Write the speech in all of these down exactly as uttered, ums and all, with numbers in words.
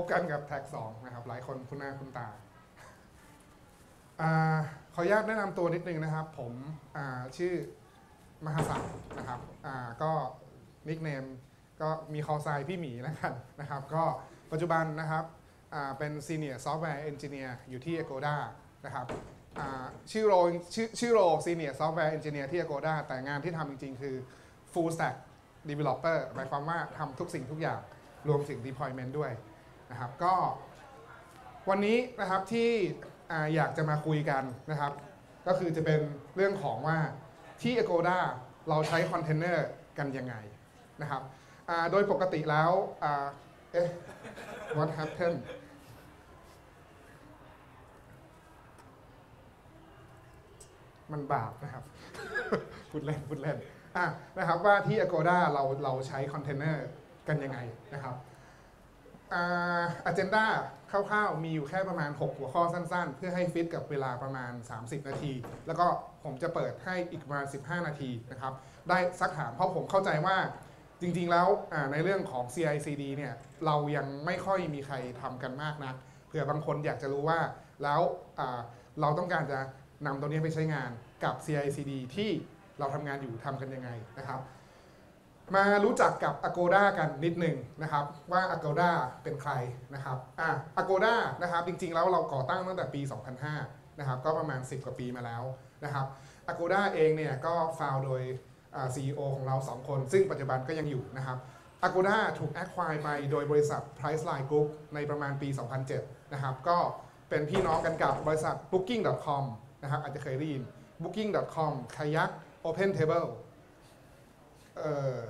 กันกับแท็กสองนะครับหลายคนคุ้นหน้าคุ้นตาขออนุญาตแนะนำตัวนิดนึงนะครับผมชื่อมหาศักดิ์นะครับก็นิกเนมก็มีคอไซน์พี่หมีแล้วกันนะครับก็ปัจจุบันนะครับเป็น Senior Software Engineer อยู่ที่ Agoda นะครับชื่อโรชื่อชื่อโร Senior Software Engineer ที่ Agoda แต่งานที่ทำจริงๆคือ Fullstack Developer หมายความว่าทำทุกสิ่งทุกอย่างรวมถึง Deployment ด้วยนะครับก็วันนี้นะครับที่อยากจะมาคุยกันนะครับก็คือจะเป็นเรื่องของว่าที่ Agoda เราใช้คอนเทนเนอร์กันยังไงนะครับโดยปกติแล้วเอ๊ะ what happened มันบาปนะครับ พูดเล่นพูดเล่นอ่ะนะครับว่าที่ Agoda เราเราใช้คอนเทนเนอร์กันยังไงนะครับอ่า agenda คร่าวๆมีอยู่แค่ประมาณหกหัวข้อสั้นๆเพื่อให้ฟิตกับเวลาประมาณสามสิบนาทีแล้วก็ผมจะเปิดให้อีกประมาณสิบห้านาทีนะครับได้ซักถามเพราะผมเข้าใจว่าจริงๆแล้วในเรื่องของ ซี ไอ ซี ดี เนี่ยเรายังไม่ค่อยมีใครทำกันมากนักเผื่อบางคนอยากจะรู้ว่าแล้วเราต้องการจะนำตัวนี้ไปใช้งานกับ ซี ไอ ซี ดี ที่เราทำงานอยู่ทำกันยังไงนะครับมารู้จักกับ Agoda กันนิดหนึ่งนะครับว่า Agoda เป็นใครนะครับอ่ะ Agoda นะครับจริงๆแล้วเราก่อตั้งตั้งแต่ปี สองพันห้า นะครับก็ประมาณสิบกว่าปีมาแล้วนะครับ Agoda เองเนี่ยก็ฟาวโดย ซี อี โอ ของเราสองคนซึ่งปัจจุบันก็ยังอยู่นะครับ Agoda ถูก acquire ไปโดยบริษัท Priceline Group ในประมาณปี สองพันเจ็ด นะครับก็เป็นพี่น้องกันกับบริษัท บุ๊กกิ้ง ดอท คอม นะครับอาจจะเคยได้ยิน บุ๊กกิ้ง ดอท คอม Kayak OpenTable เอ่อ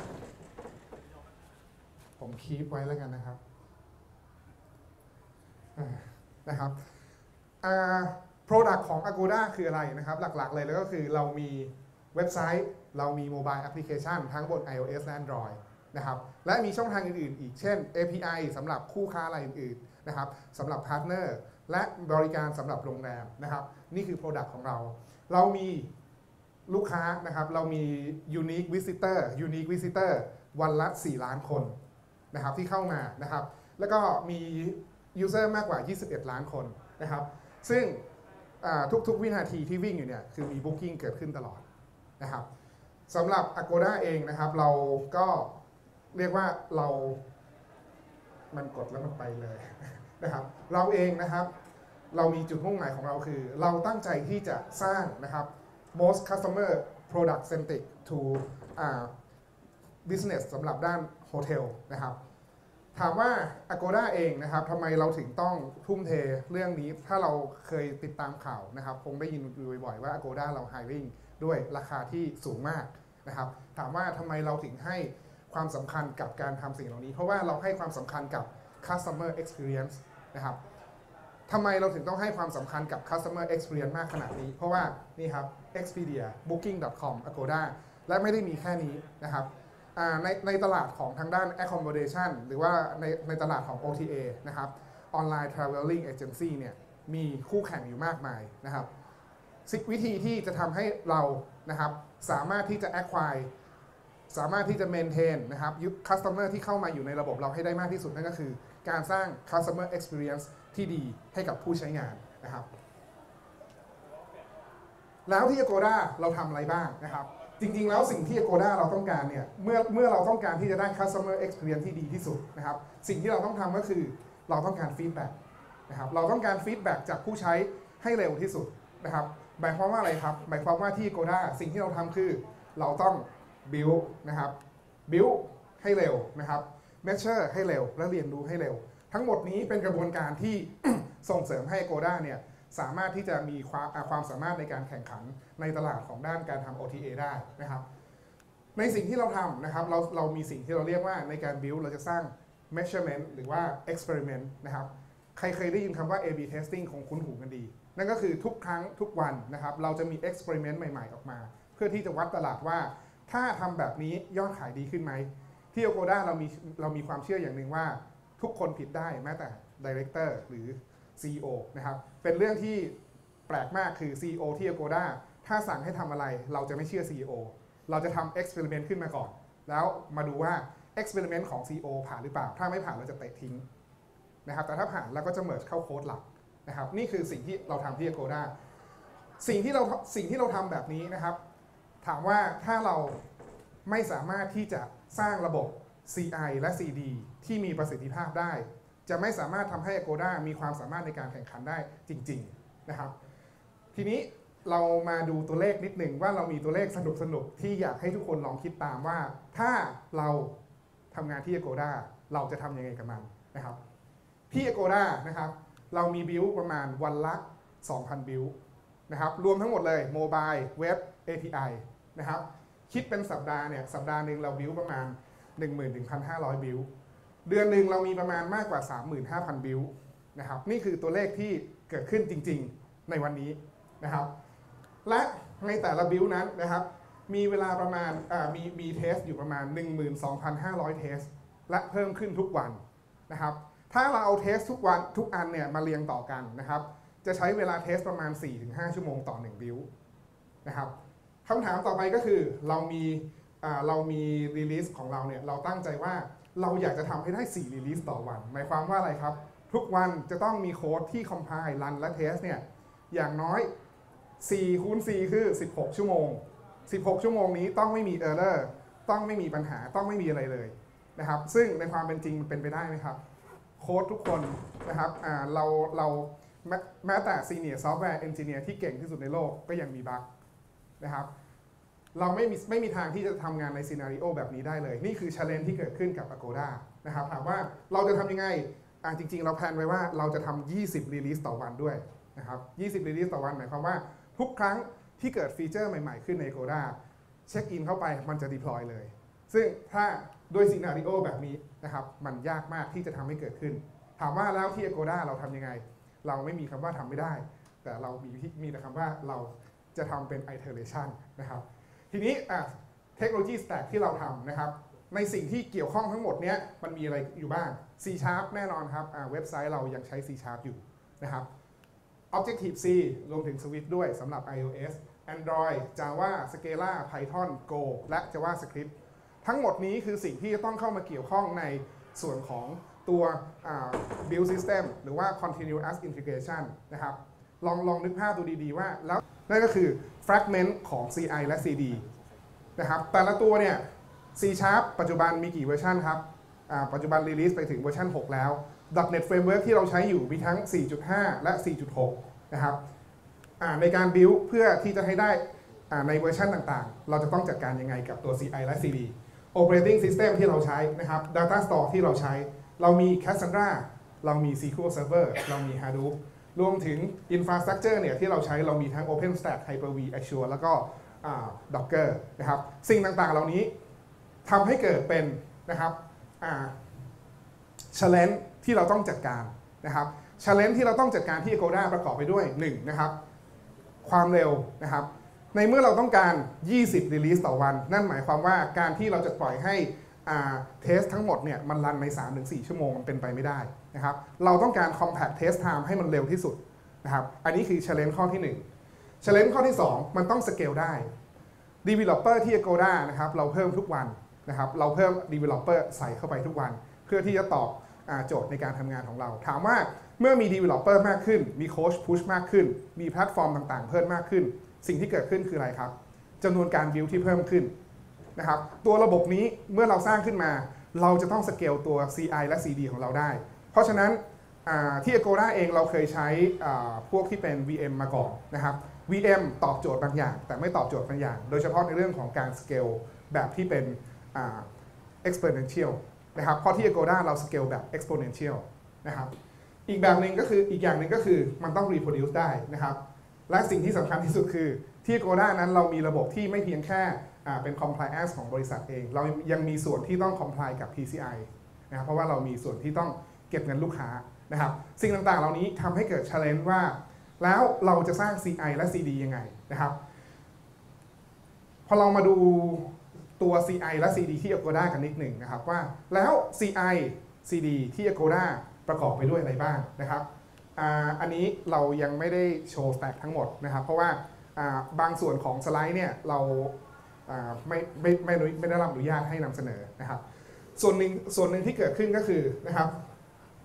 ผมคีปไว้แล้วกันนะครับนะครับ Product ของ Agoda คืออะไรนะครับหลักๆเลยแล้วก็คือเรามีเว็บไซต์เรามีโมบายแอปพลิเคชันทั้งบน iOS และ Android นะครับและมีช่องทางอื่นๆอีกเช่น เอ พี ไอ สำหรับคู่ค้ารายอื่นๆนะครับสำหรับพาร์ทเนอร์และบริการสำหรับโรงแรมนะครับนี่คือ Product ของเราเรามีลูกค้านะครับเรามี Unique Visitor Unique Visitor วันละสี่ล้านคนนะครับที่เข้ามานะครับแล้วก็มี User มากกว่ายี่สิบเอ็ดล้านคนนะครับซึ่งทุกๆวินาทีที่วิ่งอยู่เนี่ยคือมี Booking เกิดขึ้นตลอดนะครับสำหรับ Agoda เองนะครับเราก็เรียกว่าเรามันกดแล้วมันไปเลยนะครับเราเองนะครับเรามีจุดมุ่งหมายของเราคือเราตั้งใจที่จะสร้างนะครับ most customer product centric to business สำหรับด้านโฮเทลนะครับถามว่า Agoda เองนะครับทำไมเราถึงต้องทุ่มเทเรื่องนี้ถ้าเราเคยติดตามข่าวนะครับคงได้ยินบ่อยๆว่า Agoda เรา hiring ด้วยราคาที่สูงมากนะครับถามว่าทำไมเราถึงให้ความสำคัญกับการทำสิ่งเหล่านี้เพราะว่าเราให้ความสำคัญกับ customer experience นะครับทำไมเราถึงต้องให้ความสำคัญกับ customer experience มากขนาดนี้เพราะว่านี่ครับ Expedia บุ๊กกิ้ง ดอท คอม Agoda และไม่ได้มีแค่นี้นะครับในในตลาดของทางด้าน accommodation หรือว่าในในตลาดของ โอ ที เอ นะครับ Online Traveling Agency เนี่ยมีคู่แข่งอยู่มากมายนะครับวิธีที่จะทำให้เรานะครับสามารถที่จะ acquire สามารถที่จะ maintain นะครับ customer ที่เข้ามาอยู่ในระบบเราให้ได้มากที่สุดนั่นก็คือการสร้าง customer experience ที่ดีให้กับผู้ใช้งานนะครับแล้วที่ Agoda เราทำอะไรบ้างนะครับจริงๆแล้วสิ่งที่ Agoda เราต้องการเนี่ยเมื่อเมื่อเราต้องการที่จะได้ customer experience ที่ดีที่สุดนะครับสิ่งที่เราต้องทำก็คือเราต้องการ feedback นะครับเราต้องการ feedback จากผู้ใช้ให้เร็วที่สุดนะครับหมายความว่าอะไรครับหมายความว่าที่ Agoda สิ่งที่เราทำคือเราต้อง build นะครับ build ให้เร็วนะครับ measure ให้เร็วและเรียนรู้ให้เร็วทั้งหมดนี้เป็นกระบวนการที่ ส่งเสริมให้ Agoda เนี่ยสามารถที่จะมีความความสามารถในการแข่งขันในตลาดของด้านการทำ โอ ที เอ ได้นะครับในสิ่งที่เราทำนะครับเราเรามีสิ่งที่เราเรียกว่าในการ build เราจะสร้าง measurement หรือว่า experiment นะครับใครเคยได้ยินคำว่า เอ บี testing คงคุ้นหูกันดีนั่นก็คือทุกครั้งทุกวันนะครับเราจะมี experiment ใหม่ๆออกมาเพื่อที่จะวัดตลาดว่าถ้าทำแบบนี้ยอดขายดีขึ้นไหมที่ Agoda เรามีเรามีความเชื่ออย่างหนึ่งว่าทุกคนผิดได้แม้แต่ Director หรือ ซี อี โอ นะครับเป็นเรื่องที่แปลกมากคือ ซี อี โอ ที่ Agoda ถ้าสั่งให้ทำอะไรเราจะไม่เชื่อ ซี อี โอ เราจะทำ experiment ขึ้นมาก่อนแล้วมาดูว่า experiment ของ ซี อี โอ ผ่านหรือเปล่าถ้าไม่ผ่านเราจะเตะทิ้งนะครับแต่ถ้าผ่านเราก็จะ merge เข้าโค้ดหลักนะครับนี่คือสิ่งที่เราทำที่ Agoda สิ่งที่เราสิ่งที่เราทำแบบนี้นะครับถามว่าถ้าเราไม่สามารถที่จะสร้างระบบ ซี ไอ และ ซี ดี ที่มีประสิทธิภาพได้จะไม่สามารถทำให้ Agoda มีความสามารถในการแข่งขันได้จริงๆนะครับทีนี้เรามาดูตัวเลขนิดหนึ่งว่าเรามีตัวเลขสนุกๆที่อยากให้ทุกคนลองคิดตามว่าถ้าเราทำงานที่ Agoda เราจะทำยังไงกับมันนะครับที่ Agoda นะครับเรามีบิลประมาณวันละ สองพัน บิลนะครับรวมทั้งหมดเลยโมบายเว็บ เอ พี ไอ นะครับคิดเป็นสัปดาห์เนี่ยสัปดาห์หนึ่งเราบิลประมาณ หนึ่งหมื่นหนึ่งพันห้าร้อย บิลเดือนหนึ่งเรามีประมาณมากกว่า สามหมื่นห้าพัน บิลนะครับนี่คือตัวเลขที่เกิดขึ้นจริงๆในวันนี้นะครับและในแต่ละบิลนั้นนะครับมีเวลาประมาณมีมีเทสอยู่ประมาณ หนึ่งหมื่นสองพันห้าร้อย เทสและเพิ่มขึ้นทุกวันนะครับถ้าเราเอาเทสทุกวันทุกอันเนี่ยมาเรียงต่อกันนะครับจะใช้เวลาเทสประมาณ สี่ถึงห้า ชั่วโมงต่อหนึ่งบิลนะครับคำถามต่อไปก็คือเรามีเรามีรีลิสของเราเนี่ยเราตั้งใจว่าเราอยากจะทำให้ได้สี่รีลิสต่อวันหมายความว่าอะไรครับทุกวันจะต้องมีโค้ดที่คอมไพล์รันและเทสเนี่ยอย่างน้อยสี่คูณสี่คือสิบหกชั่วโมงสิบหกชั่วโมงนี้ต้องไม่มี error ต้องไม่มีปัญหาต้องไม่มีอะไรเลยนะครับซึ่งในความเป็นจริงมันเป็นไปได้ไหมครับโค้ดทุกคนนะครับเราเราแม้แต่ Senior Software Engineer ที่เก่งที่สุดในโลกก็ยังมีบั๊กนะครับเราไม่มีไม่มีทางที่จะทำงานในซีนาริโอแบบนี้ได้เลยนี่คือ challenge ที่เกิดขึ้นกับ Agoda นะครับถามว่าเราจะทำยังไงจริงๆเราแพลนไว้ว่าเราจะทำยี่สิบ release ต่อวันด้วยนะครับยี่สิบ release ต่อวันหมายความว่าทุกครั้งที่เกิดฟีเจอร์ใหม่ๆขึ้นใน Agoda เช็คอินเข้าไปมันจะ deploy เลยซึ่งถ้าโดยซีนาริโอแบบนี้นะครับมันยากมากที่จะทำให้เกิดขึ้นถามว่าแล้วที่ Agoda เราทำยังไงเราไม่มีคำว่าทำไม่ได้แต่เรามีมีแต่คำว่าเราจะทำเป็น iteration นะครับทีนี้เทคโนโลยี stack ที่เราทำนะครับในสิ่งที่เกี่ยวข้องทั้งหมดเนี้ยมันมีอะไรอยู่บ้าง C Sharp แน่นอนครับเว็บไซต์เรายังใช้ C Sharp อยู่นะครับ Objective-C รวมถึง Swift ด้วยสำหรับ iOS Android Java Scala Python Go และ JavaScript ทั้งหมดนี้คือสิ่งที่จะต้องเข้ามาเกี่ยวข้องในส่วนของตัว build system หรือว่า continuous integration นะครับลองลองนึกภาพดูดีๆว่าแล้วนั่นก็คือ fragment ของ ซี ไอ และ ซี ดี นะครับแต่ละตัวเนี่ย C Sharp ปัจจุบันมีกี่เวอร์ชันครับปัจจุบัน release ไปถึงเวอร์ชันหกแล้ว .NET Framework ที่เราใช้อยู่มีทั้ง สี่จุดห้า และ สี่จุดหก นะครับในการ build เพื่อที่จะให้ได้ในเวอร์ชันต่างๆเราจะต้องจัดการยังไงกับตัว ซี ไอ และ ซี ดี Operating System ที่เราใช้นะครับ Data Store ที่เราใช้เรามี Cassandra เรามี เอส คิว แอล Server เรามี Hadoop รวมถึง Infrastructure เนี่ยที่เราใช้เรามีทั้ง OpenStack Hyper-V Azure แล้วก็ Docker นะครับสิ่งต่างๆเหล่านี้ทำให้เกิดเป็นนะครับ challenge ที่เราต้องจัดการนะครับ challenge ที่เราต้องจัดการที่ Agoda ประกอบไปด้วยหนึ่งนะครับความเร็วนะครับในเมื่อเราต้องการยี่สิบ release ต่อวันนั่นหมายความว่าการที่เราจะปล่อยให้เทสทั้งหมดเนี่ยมันรันใน สามถึงสี่ ชั่วโมงมันเป็นไปไม่ได้นะครับเราต้องการ compact test time ให้มันเร็วที่สุดนะครับอันนี้คือ challenge ข้อที่หนึ่ง challenge ข้อที่สองมันต้อง scale ได้ developer ที่ Agoda นะครับเราเพิ่มทุกวันนะครับเราเพิ่ม developer ใส่เข้าไปทุกวันเพื่อที่จะตอบโจทย์ในการทำงานของเราถามว่าเมื่อมี developer มากขึ้นมีโค้ช push มากขึ้นมีแพลตฟอร์มต่างๆเพิ่มมากขึ้นสิ่งที่เกิดขึ้นคืออะไรครับจำนวนการ build ที่เพิ่มขึ้นนะครับตัวระบบนี้เมื่อเราสร้างขึ้นมาเราจะต้องสเกลตัว ซี ไอ และ ซี ดี ของเราได้เพราะฉะนั้นที่ Agoda เองเราเคยใช้พวกที่เป็น วี เอ็ม มาก่อนนะครับ วี เอ็ม ตอบโจทย์บางอย่างแต่ไม่ตอบโจทย์บางอย่างโดยเฉพาะในเรื่องของการสเกลแบบที่เป็น exponential นะครับเพราะที่ Agoda เราสเกลแบบ exponential นะครับอีกแบบหนึ่งก็คืออีกอย่างหนึ่งก็คือมันต้อง reproduce ได้นะครับและสิ่งที่สำคัญที่สุดคือที่ Agoda นั้นเรามีระบบที่ไม่เพียงแค่เป็น compliance ของบริษัทเองเรายังมีส่วนที่ต้อง comply กับ พี ซี ไอ นะครับเพราะว่าเรามีส่วนที่ต้องเก็บเงินลูกค้านะครับสิ่งต่างๆเหล่านี้ทำให้เกิด challenge ว่าแล้วเราจะสร้าง ซี ไอ และ ซี ดี ยังไงนะครับพอเรามาดูตัว ซี ไอ และ ซี ดี ที่ Agoda กันนิดหนึ่งนะครับว่าแล้ว ซี ไอ ซี ดี ที่ Agoda ประกอบไปด้วยอะไรบ้างนะครับอันนี้เรายังไม่ได้โชว์ stack ทั้งหมดนะครับเพราะว่าบางส่วนของสไลด์เนี่ยเราไม่ไม่ไม่ไม่ได้รับอนุญาตให้นำเสนอนะครับส่วนหนึ่งส่วนหนึ่งที่เกิดขึ้นก็คือนะครับ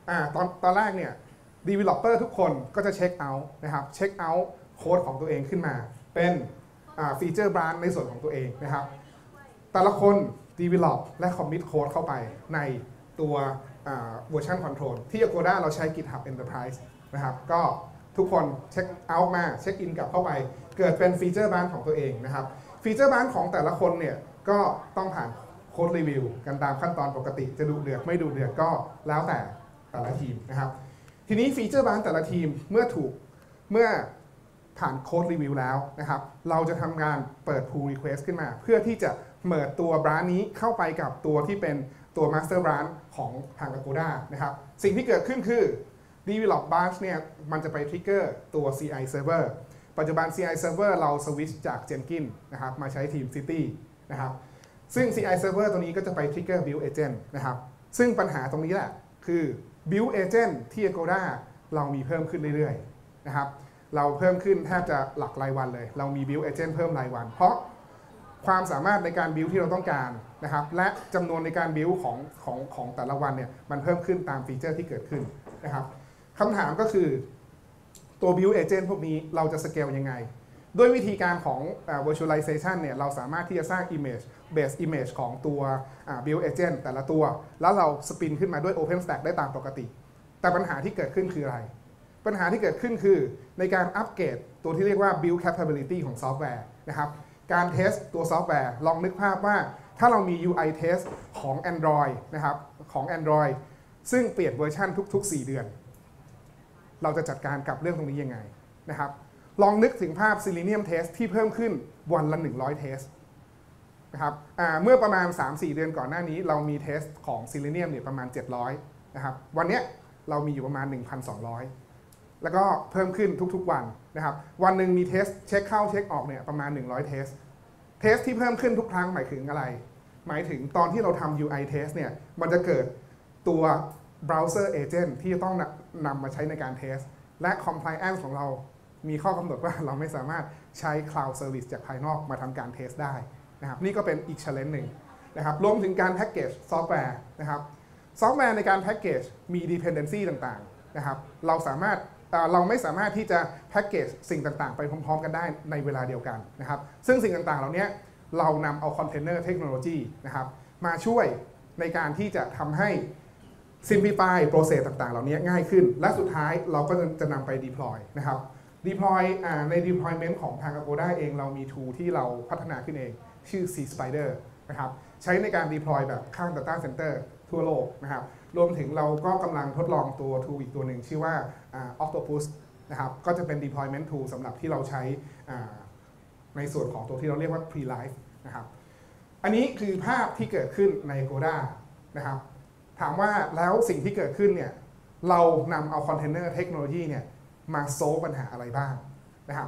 อ่าตอนตอนแรกเนี่ย developer ทุกคนก็จะเช็คเอาท์นะครับเช็คเอาท์โค้ดของตัวเองขึ้นมาเป็นฟีเจอร์บรานในส่วนของตัวเองนะครับแต่ละคน develop และ commit โค้ดเข้าไปในตัวเวอร์ชันคอนโทรลที่ Agoda เราใช้ GitHub Enterprise นะครับก็ทุกคนเช็คเอาท์มาเช็คอินกลับเข้าไปเกิดเป็นฟีเจอร์บรานของตัวเองนะครับฟีเจอร์บรานของแต่ละคนเนี่ยก็ต้องผ่านโค้ดรีวิวกันตามขั้นตอนปกติจะดูเดือดไม่ดูเดือดก็แล้วแต่แต่ละทีมนะครับทีนี้ฟีเจอร์บรานแต่ละทีมเมื่อถูกเมื่อผ่านโค้ดรีวิวแล้วนะครับเราจะทำงานเปิด pull request ขึ้นมาเพื่อที่จะเมิร์จตัวบรานนี้เข้าไปกับตัวที่เป็นตัว master branch ของทาง Agoda นะครับสิ่งที่เกิดขึ้นคือ develop branch เนี่ยมันจะไป trigger ตัว ซี ไอ server ปัจจุบัน ซี ไอ server เรา switch จาก Jenkins นะครับมาใช้ทีม City นะครับซึ่ง ซี ไอ server ตัวนี้ก็จะไป trigger build agent นะครับซึ่งปัญหาตรงนี้แหละคือ build agent ที่ Agoda เรามีเพิ่มขึ้นเรื่อยๆนะครับเราเพิ่มขึ้นแทบจะหลักรายวันเลยเรามี build agent เพิ่มรายวันเพราะความสามารถในการ build ที่เราต้องการนะครับและจำนวนในการ build ของของของแต่ละวันเนี่ยมันเพิ่มขึ้นตามฟีเจอร์ที่เกิดขึ้นนะครับคำถามก็คือตัว build agent พวกนี้เราจะสเกลยังไงด้วยวิธีการของ uh, virtualization เนี่ยเราสามารถที่จะสร้าง image base image ของตัว uh, build agent แต่ละตัวแล้วเราสปินขึ้นมาด้วย OpenStack ได้ตามปกติแต่ปัญหาที่เกิดขึ้นคืออะไรปัญหาที่เกิดขึ้นคือในการอัปเกรดตัวที่เรียกว่า build capability ของซอฟต์แวร์นะครับการเทสตัวซอฟต์แวร์ลองนึกภาพว่าถ้าเรามี ยู ไอ test ของ Android นะครับของ Android ซึ่งเปลี่ยนเวอร์ชันทุกๆสี่เดือนเราจะจัดการกับเรื่องตรงนี้ยังไงนะครับลองนึกถึงภาพ Selenium test ที่เพิ่มขึ้นวันละหนึ่งร้อย test นะครับเมื่อประมาณ สามถึงสี่ เดือนก่อนหน้านี้เรามีเทสของ Selenium เนี่ยประมาณเจ็ดร้อยนะครับวันนี้เรามีอยู่ประมาณ หนึ่งพันสองร้อย แล้วก็เพิ่มขึ้นทุกๆวันนะครับวันหนึ่งมีเทสเช็คเข้าเช็คออกเนี่ยประมาณหนึ่งร้อยเทสเทสที่เพิ่มขึ้นทุกครั้งหมายถึงอะไรหมายถึงตอนที่เราทำ ยู ไอ test เนี่ยมันจะเกิดตัว browser agent ที่จะต้องนำมาใช้ในการเทสและ compliance ของเรามีข้อกำหนดว่าเราไม่สามารถใช้ cloud service จากภายนอกมาทำการเทสได้นะครับนี่ก็เป็นอีก challenge หนึ่งนะครับรวมถึงการแพ็กเกจซอฟต์แวร์นะครับซอฟต์แวร์ในการแพ็กเกจมี dependency ต่างๆนะครับเราสามารถเราไม่สามารถที่จะแพ็กเกจสิ่งต่างๆไปพร้อมๆกันได้ในเวลาเดียวกันนะครับซึ่งสิ่งต่างๆเหล่านี้เรานำเอาคอนเทนเนอร์เทคโนโลยีนะครับมาช่วยในการที่จะทำให้ simplify process ต่างๆเหล่านี้ง่ายขึ้นและสุดท้ายเราก็จะนำไป deploy นะครับ deploy ใน deployment ของทาง Agoda เองเรามี tool ที่เราพัฒนาขึ้นเองชื่อ C Spider นะครับใช้ในการ deploy แบบข้าง data center ทั่วโลกนะครับรวมถึงเราก็กำลังทดลองตัว tool อีกตัวหนึ่งชื่อว่า Octopus นะครับก็จะเป็น deployment tool สำหรับที่เราใช้ในส่วนของตัวที่เราเรียกว่า pre-live นะครับอันนี้คือภาพที่เกิดขึ้นใน Agoda นะครับถามว่าแล้วสิ่งที่เกิดขึ้นเนี่ยเรานำเอาคอนเทนเนอร์เทคโนโลยีเนี่ยมาโซลปัญหาอะไรบ้างนะครับ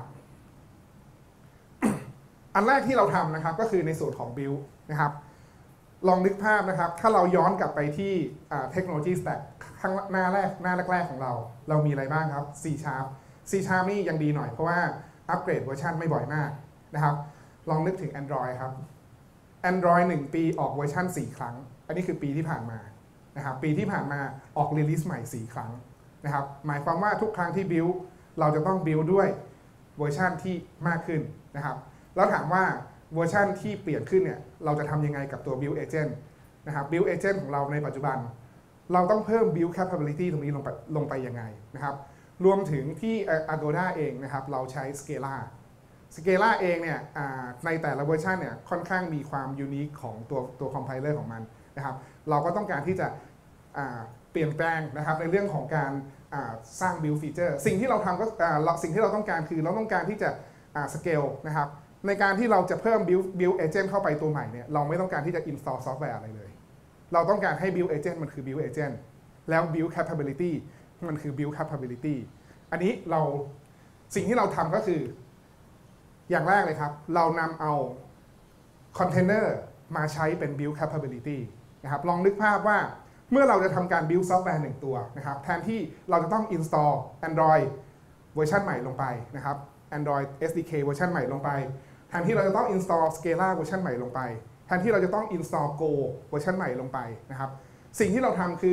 อันแรกที่เราทำนะครับก็คือในส่วนของ build นะครับลองนึกภาพนะครับถ้าเราย้อนกลับไปที่เทคโนโลยี stack ข้างหน้าแรกหน้าแรกๆของเราเรามีอะไรบ้างครับ C Sharp C Sharp นี่ยังดีหน่อยเพราะว่าอัปเกรดเวอร์ชันไม่บ่อยมากนะครับลองนึกถึง Android ครับ Android หนึ่งปีออกเวอร์ชันสี่ครั้งอันนี้คือปีที่ผ่านมานะครับปีที่ผ่านมาออกรีลิสใหม่สี่ครั้งนะครับหมายความว่าทุกครั้งที่ build เราจะต้อง build ด้วยเวอร์ชันที่มากขึ้นนะครับแล้วถามว่าเวอร์ชันที่เปลี่ยนขึ้นเนี่ยเราจะทำยังไงกับตัว build agent นะครับ build agent ของเราในปัจจุบันเราต้องเพิ่ม build capability ตรงนี้ลงไปลงไปยังไงนะครับรวมถึงที่ Agoda เองนะครับเราใช้ Scala Scala เองเนี่ยในแต่ละเวอร์ชันเนี่ยค่อนข้างมีความยูนิคของตัวตัว compiler ของมันนะครับเราก็ต้องการที่จะเปลี่ยนแปลงนะครับในเรื่องของการสร้าง build feature สิ่งที่เราทำก็สิ่งที่เราต้องการคือเราต้องการที่จะ scale นะครับในการที่เราจะเพิ่ม build build agent เข้าไปตัวใหม่เนี่ยเราไม่ต้องการที่จะ install ซอฟต์แวร์อะไรเลยเราต้องการให้ build agent มันคือ build agent แล้ว build capability มันคือ build capability อันนี้เราสิ่งที่เราทำก็คืออย่างแรกเลยครับเรานำเอาคอนเทนเนอร์มาใช้เป็น build capability นะครับลองนึกภาพว่าเมื่อเราจะทำการ build ซอฟต์แวร์หนึ่งตัวนะครับแทนที่เราจะต้อง install Android เวอร์ชันใหม่ลงไปนะครับ Android เอส ดี เค เวอร์ชันใหม่ลงไปแทนที่เราจะต้อง install Scala เวอร์ชันใหม่ลงไปแทนที่เราจะต้อง install Go เวอร์ชันใหม่ลงไปนะครับสิ่งที่เราทำคือ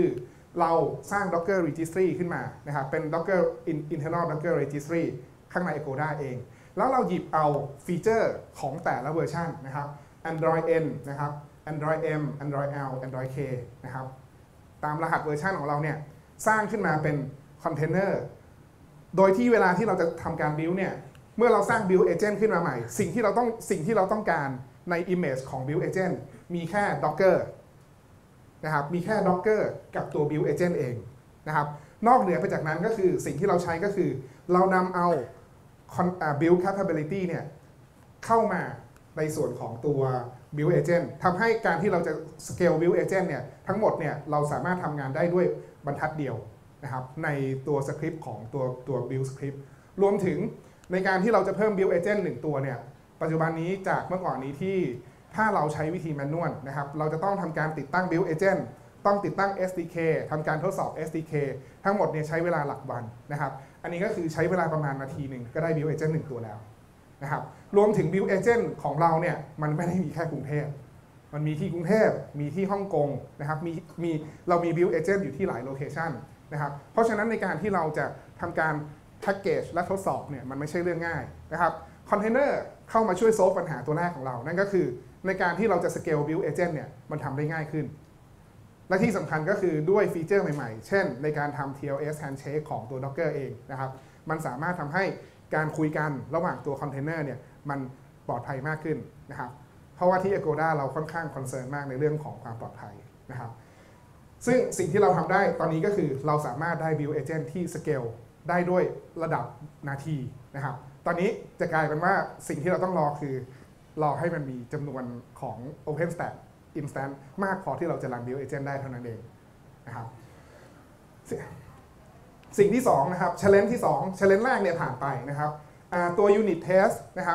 เราสร้าง Docker Registry ขึ้นมานะครับเป็น Docker internal Docker Registry ข้างใน Agoda เองแล้วเราหยิบเอาฟีเจอร์ของแต่ละเวอร์ชันนะครับ Android N นะครับ Android M Android L Android K นะครับตามรหัสเวอร์ชันของเราเนี่ยสร้างขึ้นมาเป็นคอนเทนเนอร์โดยที่เวลาที่เราจะทำการ build เนี่ยเมื่อเราสร้าง build agent ขึ้นมาใหม่สิ่งที่เราต้องสิ่งที่เราต้องการใน image ของ build agent มีแค่ Docker นะครับมีแค่ Docker กับตัว build agent เองนะครับนอกเหนือไปจากนั้นก็คือสิ่งที่เราใช้ก็คือเรานำเอา build capability เนี่ยเข้ามาในส่วนของตัว build agent ทำให้การที่เราจะ scale build agent เนี่ยทั้งหมดเนี่ยเราสามารถทำงานได้ด้วยบรรทัดเดียวนะครับในตัวสคริปต์ของตัวตัว build script รวมถึงในการที่เราจะเพิ่ม build agent หนึ่งตัวเนี่ยปัจจุบันนี้จากเมื่อก่อนนี้ที่ถ้าเราใช้วิธีแมนนวลนะครับเราจะต้องทำการติดตั้ง build agent ต้องติดตั้ง เอส ดี เค ทำการทดสอบ เอส ดี เค ทั้งหมดเนี่ยใช้เวลาหลักวันนะครับอันนี้ก็คือใช้เวลาประมาณนาทีหนึ่งก็ได้ build agent หนึ่งตัวแล้วนะครับรวมถึง build agent ของเราเนี่ยมันไม่ได้มีแค่กรุงเทพมันมีที่กรุงเทพมีที่ฮ่องกงนะครับมีมีเรามี build agent อยู่ที่หลายโลเคชันนะครับเพราะฉะนั้นในการที่เราจะทำการแพ็กเกจและทดสอบเนี่ยมันไม่ใช่เรื่องง่ายนะครับคอนเทนเนอร์เข้ามาช่วยโซฟปัญหาตัวแรกของเรานั่นก็คือในการที่เราจะ scale build agent เนี่ยมันทำได้ง่ายขึ้นและที่สำคัญก็คือด้วยฟีเจอร์ใหม่ๆเช่นในการทำ ที แอล เอส handshake ของตัว Docker เองนะครับมันสามารถทำให้การคุยกันระหว่างตัวคอนเทนเนอร์เนี่ยมันปลอดภัยมากขึ้นนะครับเพราะว่าที่ Agoda เราค่อนข้างคอนเซิร์นมากในเรื่องของความปลอดภัยนะครับซึ่งสิ่งที่เราทำได้ตอนนี้ก็คือเราสามารถได้ build agent ที่ scale ได้ด้วยระดับนาทีนะครับตอนนี้จะกลายเป็นว่าสิ่งที่เราต้องรอคือรอให้มันมีจำนวนของ OpenStack Instance มากพอที่เราจะรัน build agent ได้เท่านั้นเองนะครับสิ่งที่สองนะครับ challenge ที่สอง challenge แรกเนี่ยผ่านไปนะครับตัว unit test นะครับ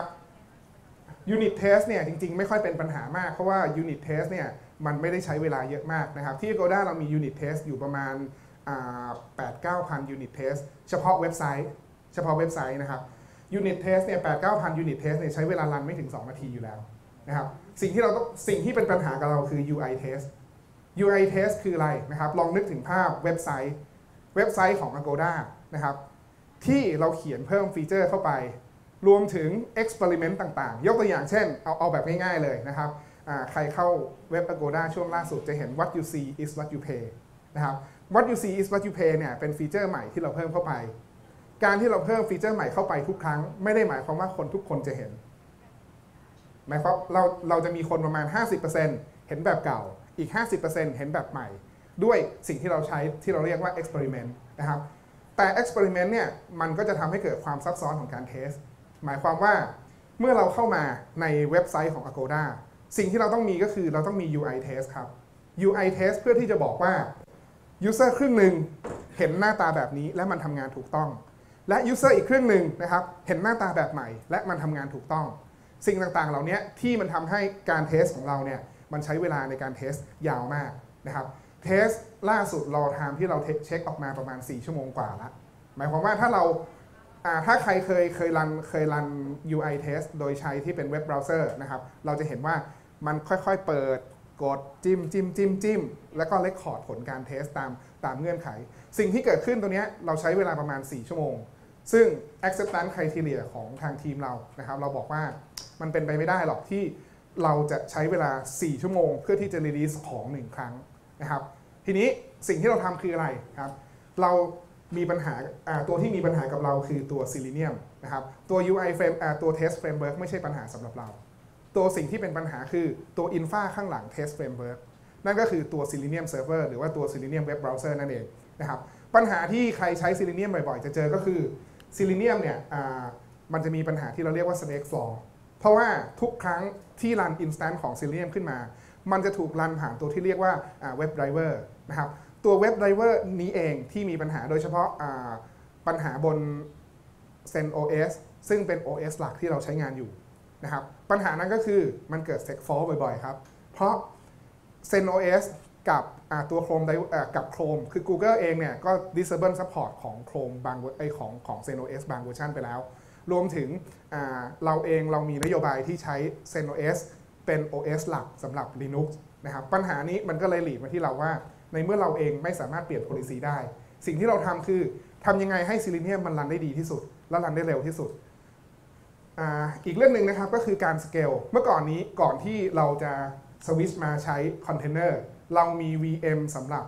unit test เนี่ยจริงๆไม่ค่อยเป็นปัญหามากเพราะว่า unit test เนี่ยมันไม่ได้ใช้เวลาเยอะมากนะครับที่ Agoda เรามี unit test อยู่ประมาณ แปดถึงเก้าพัน unit test เฉพาะเว็บไซต์เฉพาะเว็บไซต์นะครับ unit test เนี่ย แปดถึงเก้าพัน unit test เนี่ยใช้เวลารันไม่ถึงสองนาทีอยู่แล้วนะครับสิ่งที่เราต้องสิ่งที่เป็นปัญหากับเราคือ ยู ไอ test ยู ไอ test คืออะไรนะครับลองนึกถึงภาพเว็บไซต์เว็บไซต์ของ Agoda นะครับที่เราเขียนเพิ่มฟีเจอร์เข้าไปรวมถึง experiment ต่างๆยกตัวอย่างเช่นเอาเอาแบบง่ายๆเลยนะครับใครเข้าเว็บ Agoda ช่วงล่าสุดจะเห็น what you see is what you pay นะครับ what you see is what you pay เนี่ยเป็นฟีเจอร์ใหม่ที่เราเพิ่มเข้าไปการที่เราเพิ่มฟีเจอร์ใหม่เข้าไปทุกครั้งไม่ได้หมายความว่าคนทุกคนจะเห็นหมายความเราเราจะมีคนประมาณ ห้าสิบเปอร์เซ็นต์ เห็นแบบเก่าอีก ห้าสิบเปอร์เซ็นต์ เห็นแบบใหม่ด้วยสิ่งที่เราใช้ที่เราเรียกว่า experiment นะครับแต่ experiment เนี่ยมันก็จะทำให้เกิดความซับซ้อนของการเทสหมายความว่าเมื่อเราเข้ามาในเว็บไซต์ของ Agoda สิ่งที่เราต้องมีก็คือเราต้องมี ยู ไอ test ครับ ยู ไอ test เพื่อที่จะบอกว่า user ครึ่งหนึ่งเห็นหน้าตาแบบนี้และมันทำงานถูกต้องและ user อีกครึ่งหนึ่งนะครับเห็นหน้าตาแบบใหม่และมันทำงานถูกต้องสิ่งต่างๆเหล่านี้ที่มันทำให้การเทสของเราเนี่ยมันใช้เวลาในการเทสยาวมากนะครับเทสล่าสุดรอไทม์ที่เราเช็คออกมาประมาณสี่ชั่วโมงกว่าละหมายความว่าถ้าเราถ้าใครเคยเคยรันเคยรัน ยู ไอ test โดยใช้ที่เป็นเว็บเบราว์เซอร์นะครับเราจะเห็นว่ามันค่อยๆเปิดกดจิ้มจิ้มจิ้มจิ้มแล้วก็เรคคอร์ดผลการเทสตามตามเงื่อนไขสิ่งที่เกิดขึ้นตัวนี้เราใช้เวลาประมาณสี่ชั่วโมงซึ่ง acceptance criteria ของทางทีมเรานะครับเราบอกว่ามันเป็นไปไม่ได้หรอกที่เราจะใช้เวลาสี่ชั่วโมงเพื่อที่จะ release ของหนึ่งครั้งนะครับทีนี้สิ่งที่เราทำคืออะไรครับเรามีปัญหาตัวที่มีปัญหากับเราคือตัว Selenium นะครับตัว ยู ไอ frame ตัว test framework ไม่ใช่ปัญหาสำหรับเราตัวสิ่งที่เป็นปัญหาคือตัว infra ข้างหลัง test framework นั่นก็คือตัว Selenium server หรือว่าตัว Selenium web browser นั่นเองนะครับปัญหาที่ใครใช้ Selenium บ่อยๆจะเจอก็คือ Selenium เนี่ยมันจะมีปัญหาที่เราเรียกว่า snake flaw เพราะว่าทุกครั้งที่รัน instance ของ Selenium ขึ้นมามันจะถูกรันผ่านตัวที่เรียกว่า web driver นะครับตัว web driver นี้เองที่มีปัญหาโดยเฉพาะปัญหาบน เซน โอ เอส ซึ่งเป็น โอ เอส หลักที่เราใช้งานอยู่นะครับปัญหานั้นก็คือมันเกิด snake flaw บ่อยๆครับเพราะ เซน โอ เอส กับตัว Chrome กับ Chrome คือ Google เองเนี่ยก็ disable support ของ Chrome บางไอของของ เซน โอ เอส บางเวอร์ชันไปแล้วรวมถึงเราเองเรามีนโยบายที่ใช้ เซน โอ เอส เป็น โอ เอส หลักสำหรับ Linux นะครับปัญหานี้มันก็เลยหลีดมาที่เราว่าในเมื่อเราเองไม่สามารถเปลี่ยน policy ได้สิ่งที่เราทำคือทำยังไงให้ Selenium มันรันได้ดีที่สุดและรันได้เร็วที่สุด อ่า อีกเรื่องหนึ่งนะครับก็คือการสเกลเมื่อก่อนนี้ก่อนที่เราจะสวิตช์มาใช้คอนเทนเนอร์เรามี วี เอ็ม สำหรับ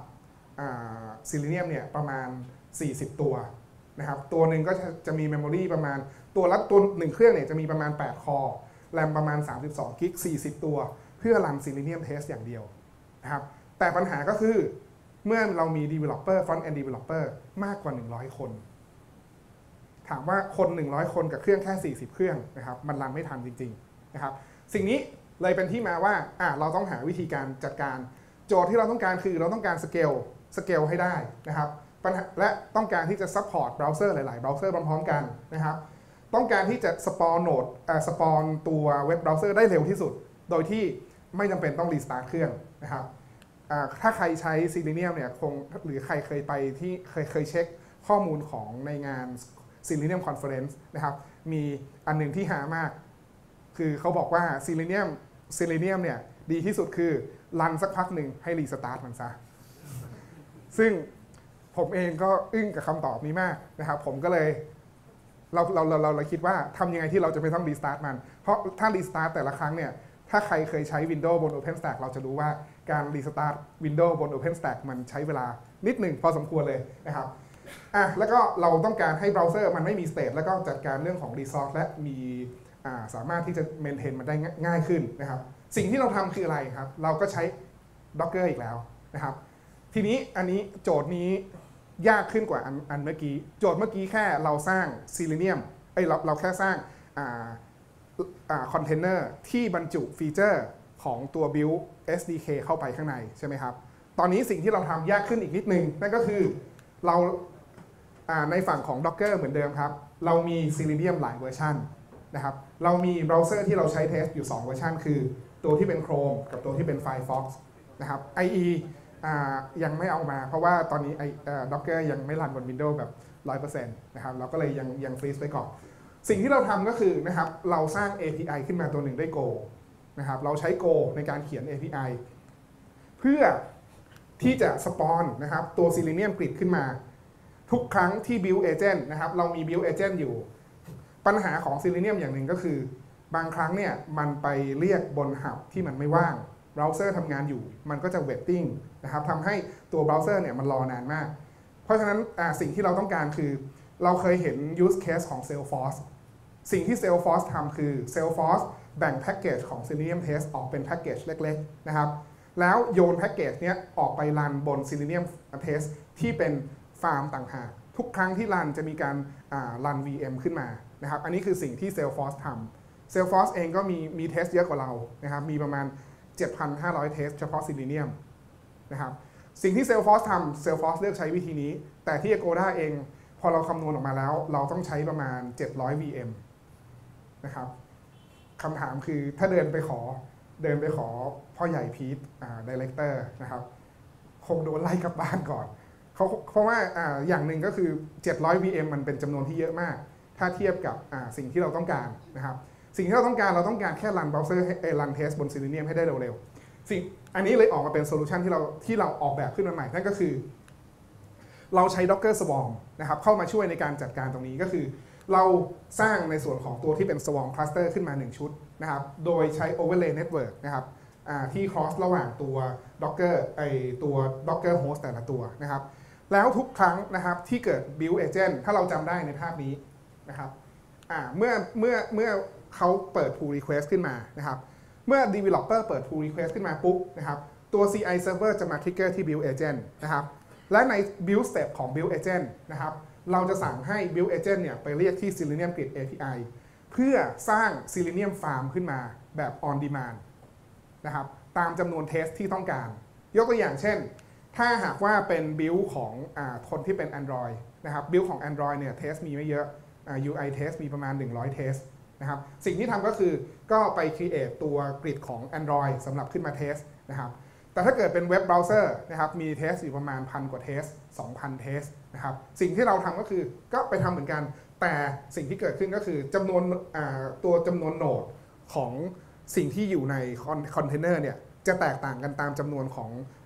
Selenium เนี่ยประมาณสี่สิบตัวนะครับตัวหนึ่งก็จะจะมีเมมโมรีประมาณตัวละตัวหนึ่งเครื่องเนี่ยจะมีประมาณแปดคอร์แรมประมาณสามสิบสองกิกสี่สิบตัวเพื่อรัน Selenium Test อย่างเดียวนะครับแต่ปัญหาก็คือเมื่อเรามี Developer Front End Developer มากกว่าหนึ่งร้อยคนถามว่าคนหนึ่งร้อยคนกับเครื่องแค่สี่สิบเครื่องนะครับมันรันไม่ทันจริงๆนะครับสิ่งนี้เลยเป็นที่มาว่าอ่ะเราต้องหาวิธีการจัดการโจทย์ที่เราต้องการคือเราต้องการสเกลสเกลให้ได้นะครับและต้องการที่จะ support เบราว์เซอร์หลายๆเบราว์เซอร์พร้อมๆกันนะครับต้องการที่จะสปอนโหนดสปอนตัวเว็บเบราว์เซอร์ได้เร็วที่สุดโดยที่ไม่จำเป็นต้องรีสตาร์ทเครื่องนะครับถ้าใครใช้ Selenium เนี่ยคงหรือใครเคยไปที่เคยเคยเช็คข้อมูลของในงาน Selenium Conference นะครับมีอันหนึ่งที่หามากคือเขาบอกว่า Selenium Selenium เนี่ยดีที่สุดคือรันสักพักหนึ่งให้รีสตาร์ทมันซะซึ่งผมเองก็อึ้งกับคำตอบนี้มากนะครับผมก็เลยเราเราเราเราคิดว่าทำยังไงที่เราจะไม่ต้องรีสตาร์ทมันเพราะถ้ารีสตาร์ทแต่ละครั้งเนี่ยถ้าใครเคยใช้ Windows บน OpenStack เราจะรู้ว่าการรีสตาร์ท Windows บน OpenStack มันใช้เวลานิดหนึ่งพอสมควรเลยนะครับอ่ะแล้วก็เราต้องการให้เบราว์เซอร์มันไม่มีสเตทแล้วก็จัดการเรื่องของ resource และมีอ่าสามารถที่จะ maintain มันได้ง่ายขึ้นนะครับสิ่งที่เราทำคืออะไรครับเราก็ใช้ Docker อีกแล้วนะครับทีนี้อันนี้โจทย์นี้ยากขึ้นกว่าอันอันเมื่อกี้โจทย์เมื่อกี้แค่เราสร้าง Selenium เอ้ยเราเราแค่สร้างอ่าอ่าคอนเทนเนอร์ที่บรรจุฟีเจอร์ของตัว build เอส ดี เค เข้าไปข้างในใช่ไหมครับตอนนี้สิ่งที่เราทำยากขึ้นอีกนิดนึงนั่นก็คือเราในฝั่งของ Docker เหมือนเดิมครับเรามี Selenium หลายเวอร์ชันนะครับเรามีเบราว์เซอร์ที่เราใช้เทสอยู่สองเวอร์ชันคือตัวที่เป็น Chrome กับตัวที่เป็น Firefox นะครับ ไอ อี ยังไม่เอามาเพราะว่าตอนนี้ไอ้ Docker ยังไม่รันบน Windows แบบ ร้อยเปอร์เซ็นต์ นะครับเราก็เลยยังยังฟรีซไว้ก่อนสิ่งที่เราทำก็คือนะครับเราสร้าง เอ พี ไอ ขึ้นมาตัวหนึ่งด้วย Go นะครับเราใช้ Go ในการเขียน เอ พี ไอ เพื่อที่จะสปอนนะครับตัว Selenium Grid ขึ้นมาทุกครั้งที่ Build Agent นะครับเรามี Build Agent อยู่ปัญหาของ Selenium อย่างหนึ่งก็คือบางครั้งเนี่ยมันไปเรียกบนหับที่มันไม่ว่างเบราว์เซอร์ทำงานอยู่มันก็จะ waiting นะครับทำให้ตัวเบราว์เซอร์เนี่ยมันรอนานมากเพราะฉะนั้นสิ่งที่เราต้องการคือเราเคยเห็น use case ของ Salesforce สิ่งที่ Salesforce ทำคือ Salesforce แบ่งแพ็กเกจของ Selenium Test ออกเป็นแพ็กเกจเล็กๆนะครับแล้วโยนแพ็กเกจเนี้ยออกไปรันบน Selenium Test ที่เป็นฟาร์มต่างหากทุกครั้งที่รันจะมีการรัน วี เอ็ม ขึ้นมานะครับอันนี้คือสิ่งที่ Salesforce ทำ Salesforce เองก็มีมีเทสเยอะกว่าเรานะครับมีประมาณ เจ็ดพันห้าร้อย เทสเฉพาะ Selenium นะครับสิ่งที่ Salesforce ทำ Salesforce เลือกใช้วิธีนี้แต่ที่ Agoda เองพอเราคำนวณออกมาแล้วเราต้องใช้ประมาณเจ็ดร้อย วี เอ็ม นะครับคำถามคือถ้าเดินไปขอเดินไปขอพ่อใหญ่พีทอ่า Director นะครับคงโดนไล่กลับบ้านก่อนเขาเพราะว่าอ่าอย่างหนึ่งก็คือเจ็ดร้อย วี เอ็ม มันเป็นจำนวนที่เยอะมากถ้าเทียบกับอ่าสิ่งที่เราต้องการนะครับสิ่งที่เราต้องการเราต้องการแค่รันเบราว์เซอร์ให้รันเทสบน Selenium ให้ได้เร็วๆสิ่งอันนี้เลยออกมาเป็นโซลูชันที่เราที่เราออกแบบขึ้นมาใหม่นั่นก็คือเราใช้ Docker Swarm นะครับเข้ามาช่วยในการจัดการตรงนี้ก็คือเราสร้างในส่วนของตัวที่เป็น Swarm Cluster ขึ้นมาหนึ่งชุดนะครับโดยใช้ Overlay Network นะครับที่ cross ระหว่างตัว Docker ไอตัว Docker Host แต่ละตัวนะครับแล้วทุกครั้งนะครับที่เกิด Build Agent ถ้าเราจำได้ในภาพนี้นะครับเมื่อเมื่อเมื่อเขาเปิด pull request ขึ้นมานะครับเมื่อ developer เปิด pull request ขึ้นมาปุ๊บนะครับตัว ซี ไอ server จะมา trigger ที่ build agent นะครับและใน build step ของ build agent นะครับเราจะสั่งให้ build agent เนี่ยไปเรียกที่ Selenium Grid เอ พี ไอ เพื่อสร้าง Selenium Farm ขึ้นมาแบบ on demand นะครับตามจำนวน test ที่ต้องการยกตัวอย่างเช่นถ้าหากว่าเป็น build ของคนที่เป็น Android นะครับ build ของ Android เนี่ย test มีไม่เยอะ ยู ไอ test มีประมาณหนึ่งร้อย testนะครับสิ่งที่ทำก็คือก็ไป create ตัว grid ของ Android สำหรับขึ้นมา test นะครับแต่ถ้าเกิดเป็นเว็บเบราว์เซอร์นะครับมี test อยู่ประมาณพันกว่า test สองพัน test นะครับสิ่งที่เราทำก็คือก็ไปทำเหมือนกันแต่สิ่งที่เกิดขึ้นก็คือจำนวนตัวจำนวนโหนดของสิ่งที่อยู่ในคอนเทนเนอร์เนี่ยจะแตกต่างกันตามจำนวนของ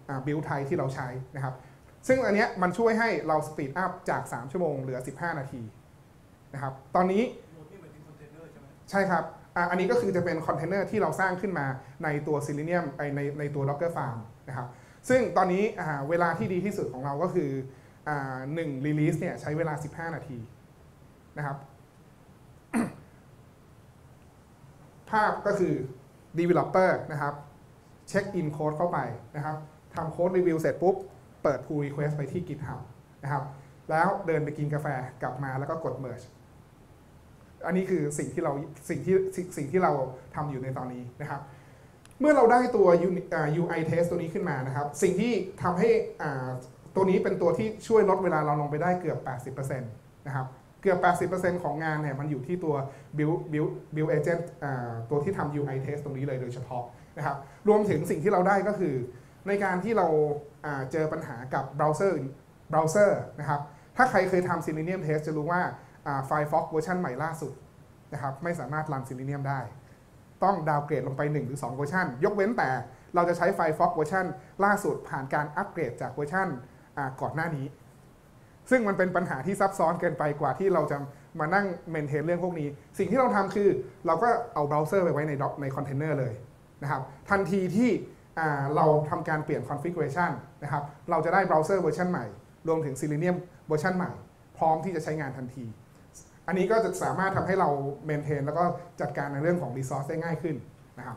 บิลด์ไทป์ที่เราใช้นะครับซึ่งอันนี้มันช่วยให้เราสปีดอัพจากสามชั่วโมงเหลือสิบห้านาทีนะครับตอนนี้ใช่ครับอันนี้ก็คือจะเป็นคอนเทนเนอร์ที่เราสร้างขึ้นมาในตัว Selenium ในในตัว Docker Farm นะครับซึ่งตอนนี้เวลาที่ดีที่สุดของเราก็คือหนึ่ง release เนี่ยใช้เวลาสิบห้านาทีนะครับ ภาพก็คือ developer นะครับเช็คอินโค้ดเข้าไปนะครับทำโค้ดรีวิวเสร็จปุ๊บเปิด pull request ไปที่ GitHub นะครับแล้วเดินไปกินกาแฟกลับมาแล้วก็กด merge อันนี้คือสิ่งที่เราสิ่งที่สิ่งที่เราทำอยู่ในตอนนี้นะครับเมื่อเราได้ตัว ยู ไอ test ตัวนี้ขึ้นมานะครับสิ่งที่ทำให้ตัวนี้เป็นตัวที่ช่วยลดเวลาเราลงไปได้เกือบ แปดสิบเปอร์เซ็นต์ นะครับเกือบ แปดสิบเปอร์เซ็นต์ ของงานเนี่ยมันอยู่ที่ตัว build build build agent ตัวที่ทำ ยู ไอ test ตรงนี้เลยโดยเฉพาะนะครับรวมถึงสิ่งที่เราได้ก็คือในการที่เราเจอปัญหากับเบราว์เซอร์เบราว์เซอร์นะครับถ้าใครเคยทำ Selenium test จะรู้ว่า Firefox เวอร์ชันใหม่ล่าสุดนะครับไม่สามารถรัน Selenium ได้ต้องดาวน์เกรดลงไปหนึ่งหรือสองเวอร์ชันยกเว้นแต่เราจะใช้ Firefox เวอร์ชันล่าสุดผ่านการอัปเกรดจากเวอร์ชันก่อนหน้านี้ซึ่งมันเป็นปัญหาที่ซับซ้อนเกินไปกว่าที่เราจะมานั่งเมนเทนเรื่องพวกนี้สิ่งที่เราทำคือเราก็เอาเบราว์เซอร์ไปไว้ในในคอนเทนเนอร์เลยนะครับทันทีที่เราทำการเปลี่ยน configuration นะครับเราจะได้เบราว์เซอร์เวอร์ชันใหม่รวมถึง Selenium เวอร์ชันใหม่พร้อมที่จะใช้งานทันทีอันนี้ก็จะสามารถทำให้เราเมนเทนแล้วก็จัดการในเรื่องของ resource ได้ง่ายขึ้นนะครับ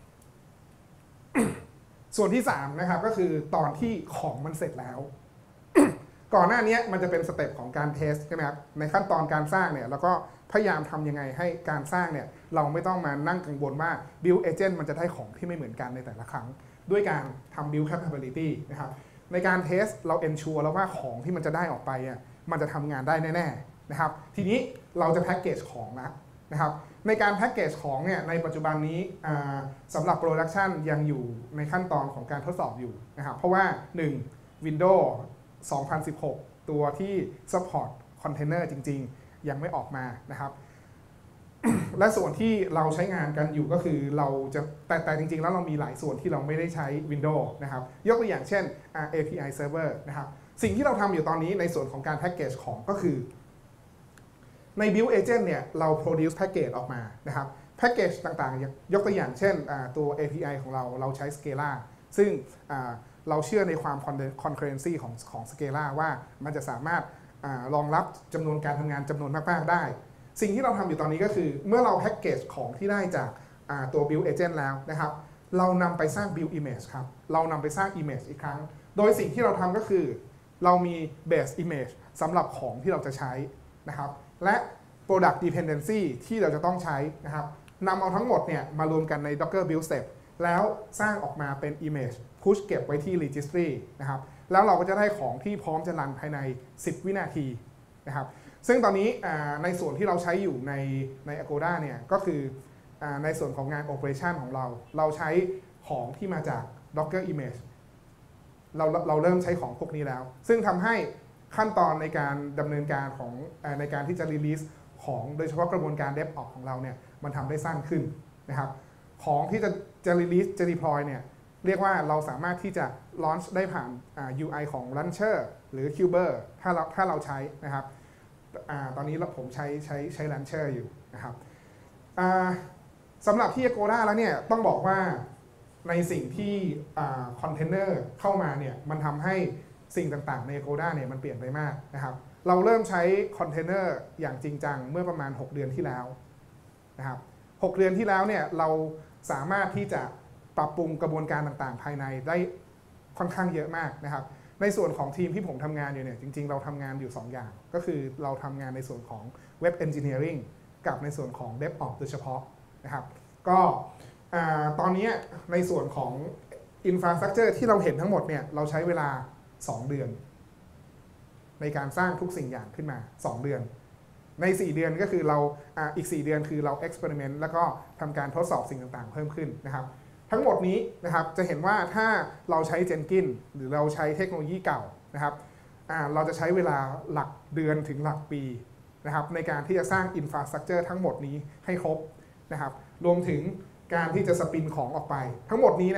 ส่วนที่สามนะครับก็คือตอนที่ของมันเสร็จแล้ว ก่อนหน้านี้มันจะเป็นสเต็ปของการเทสใช่ไหมครับในขั้นตอนการสร้างเนี่ยแล้วก็พยายามทำยังไงให้การสร้างเนี่ยเราไม่ต้องมานั่งกังวลว่า build agent มันจะได้ของที่ไม่เหมือนกันในแต่ละครั้งด้วยการทำ build capability นะครับในการเทสเรา ensure แล้วว่าของที่มันจะได้ออกไปอ่ะมันจะทำงานได้แน่ๆนะครับทีนี้เราจะแพ็กเกจของแล้วนะครับในการแพ็กเกจของเนี่ยในปัจจุบันนี้สำหรับ production ยังอยู่ในขั้นตอนของการทดสอบอยู่นะครับเพราะว่าหนึ่ง Windows สองพันสิบหก ตัวที่ support container จริงๆยังไม่ออกมานะครับ และส่วนที่เราใช้งานกันอยู่ก็คือเราจะแต่แต่จริงๆแล้วเรามีหลายส่วนที่เราไม่ได้ใช้ Windows นะครับยกตัวอย่างเช่น เอ พี ไอ Server นะครับสิ่งที่เราทำอยู่ตอนนี้ในส่วนของการแพ็กเกจของก็คือใน Build Agent เนี่ยเรา produce package ออกมานะครับแพ็กเกจต่างๆยกตัวอย่างเช่นตัว เอ พี ไอ ของเราเราใช้ Scala ซึ่งเราเชื่อในความ concurrency ของของ Scala ว่ามันจะสามารถรองรับจำนวนการทำงานจำนวนมากๆได้สิ่งที่เราทำอยู่ตอนนี้ก็คือเมื่อเราแพ็กเกจของที่ได้จากตัว Build Agent แล้วนะครับเรานำไปสร้าง Build Image ครับเรานำไปสร้าง Image อีกครั้งโดยสิ่งที่เราทำก็คือเรามี Base Image สำหรับของที่เราจะใช้นะครับและ Product Dependency ที่เราจะต้องใช้นะครับนำเอาทั้งหมดเนี่ยมารวมกันใน Docker Build Step แล้วสร้างออกมาเป็น Image Push เก็บไว้ที่ Registry นะครับแล้วเราก็จะได้ของที่พร้อมจะรันภายในสิบวินาทีนะครับซึ่งตอนนี้ในส่วนที่เราใช้อยู่ในใน Agoda เนี่ยก็คือในส่วนของงาน Operation ของเราเราใช้ของที่มาจาก Docker Image เราเราเริ่มใช้ของพวกนี้แล้วซึ่งทำให้ขั้นตอนในการดำเนินการของในการที่จะ release ของโดยเฉพาะกระบวนการ DevOps ของเราเนี่ยมันทำได้สั้นขึ้นนะครับของที่จะจะ release จะ deploy เนี่ยเรียกว่าเราสามารถที่จะ launch ได้ผ่าน ยู ไอ ของ Launcher หรือ Kuber ถ้าเราถ้าเราใช้นะครับตอนนี้ผมใช้ใช้ใช้ Launcher อยู่นะครับสำหรับที่ Agoda แล้วเนี่ยต้องบอกว่าในสิ่งที่คอนเทนเนอร์เข้ามาเนี่ยมันทำให้สิ่งต่างๆใน Agoda เนี่ยมันเปลี่ยนไปมากนะครับเราเริ่มใช้คอนเทนเนอร์อย่างจริงจังเมื่อประมาณหกเดือนที่แล้วนะครับหกเดือนที่แล้วเนี่ยเราสามารถที่จะปรับปรุงกระบวนการต่างๆภายในได้ค่อนข้างเยอะมากนะครับในส่วนของทีมที่ผมทำงานอยู่เนี่ยจริงๆเราทำงานอยู่สองอย่างก็คือเราทำงานในส่วนของ Web Engineering กับในส่วนของ DevOps โดยเฉพาะนะครับก็ตอนนี้ในส่วนของ Infrastructure ที่เราเห็นทั้งหมดเนี่ยเราใช้เวลาสองเดือนในการสร้างทุกสิ่งอย่างขึ้นมาสองเดือนในสี่เดือนก็คือเราออีกสี่เดือนคือเรา experiment แล้วก็ทำการทดสอบสิ่งต่างๆเพิ่มขึ้นนะครับทั้งหมดนี้นะครับจะเห็นว่าถ้าเราใช้ Jenkins หรือเราใช้เทคโนโลยีเก่านะครับเราจะใช้เวลาหลักเดือนถึงหลักปีนะครับในการที่จะสร้าง Infrastructure ทั้งหมดนี้ให้ครบนะครับรวมถึงการที่จะสปินของออกไปทั้งหมดนี้นะครับ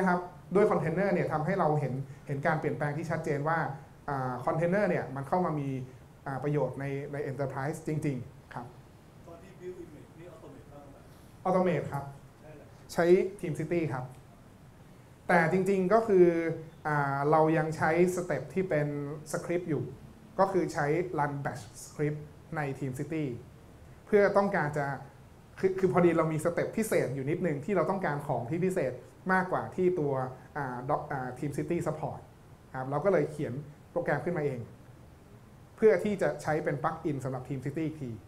ด้วยคอนเทนเนอร์เนี่ยทำให้เราเห็นเห็นการเปลี่ยนแปลงที่ชัดเจนว่าคอนเทนเนอร์เนี่ยมันเข้ามามีประโยชน์ในใน Enterprise จริงๆครับตอนที่ build image นี่ automate บ้างไหม automate ครับใช้ TeamCity ครับแต่จริงๆก็คือเรายังใช้สเต็ปที่เป็นสคริปต์อยู่ก็คือใช้ run batch script ใน TeamCity เพื่อต้องการจะคือคือพอดีเรามีสเต็ปพิเศษอยู่นิดนึงที่เราต้องการของที่พิเศษมากกว่าที่ตัว TeamCity support ครับเราก็เลยเขียนโปรแกรมขึ้นมาเองเพื่อที่จะใช้เป็นปลั๊กอินสำหรับ TeamCity อีกที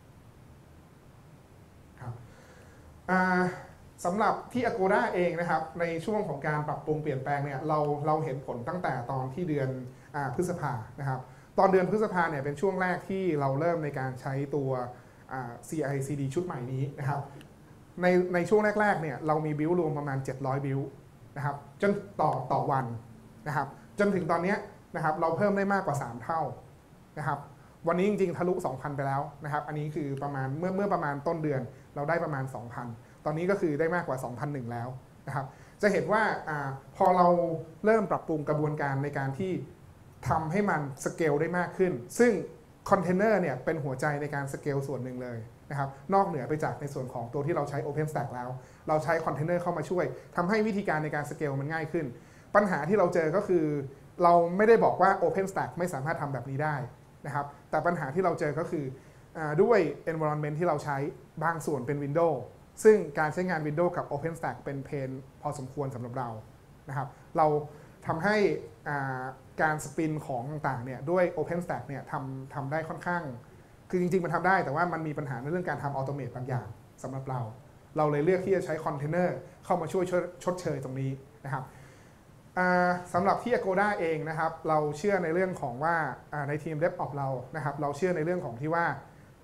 ครับสำหรับที่ Agoda เองนะครับในช่วงของการปรับปรุงเปลี่ยนแปลงเนี่ยเราเราเห็นผลตั้งแต่ตอนที่เดือนพฤษภานะครับตอนเดือนพฤษภาเนี่ยเป็นช่วงแรกที่เราเริ่มในการใช้ตัว ซี ไอ ซี ดี ชุดใหม่นี้นะครับในในช่วงแรกๆเนี่ยเรามีบิลรวมประมาณเจ็ดร้อยบิลนะครับจนต่อต่อวันนะครับจนถึงตอนนี้นะครับเราเพิ่มได้มากกว่าสามเท่านะครับวันนี้จริงๆทะลุ สองพัน ไปแล้วนะครับอันนี้คือประมาณเมื่อเมื่อประมาณต้นเดือนเราได้ประมาณ สองพัน ตอนนี้ก็คือได้มากกว่า สองพันหนึ่ง แล้วนะครับจะเห็นว่าอ่าพอเราเริ่มปรับปรุงกระบวนการในการที่ทำให้มันสเกลได้มากขึ้นซึ่งคอนเทนเนอร์เนี่ยเป็นหัวใจในการสเกลส่วนหนึ่งเลยนะครับนอกเหนือไปจากในส่วนของตัวที่เราใช้ OpenStack แล้วเราใช้คอนเทนเนอร์เข้ามาช่วยทำให้วิธีการในการสเกลมันง่ายขึ้นปัญหาที่เราเจอก็คือเราไม่ได้บอกว่า OpenStack ไม่สามารถทำแบบนี้ได้นะครับแต่ปัญหาที่เราเจอก็คือด้วย environment ที่เราใช้บางส่วนเป็น Windows ซึ่งการใช้งาน Windows กับ OpenStack เป็นเพนพอสมควรสำหรับเรานะครับเราทำให้การสปินของต่างๆเนี่ยด้วย OpenStack เนี่ยทำทำได้ค่อนข้างคือจริงๆมันทำได้แต่ว่ามันมีปัญหาในเรื่องการทำออโตเมตบางอย่างสำหรับเราเราเลยเลือกที่จะใช้คอนเทนเนอร์เข้ามาช่วยชดเชยตรงนี้นะครับสำหรับที่ Agoda เองนะครับเราเชื่อในเรื่องของว่าในทีม DevOps เรานะครับเราเชื่อในเรื่องของที่ว่า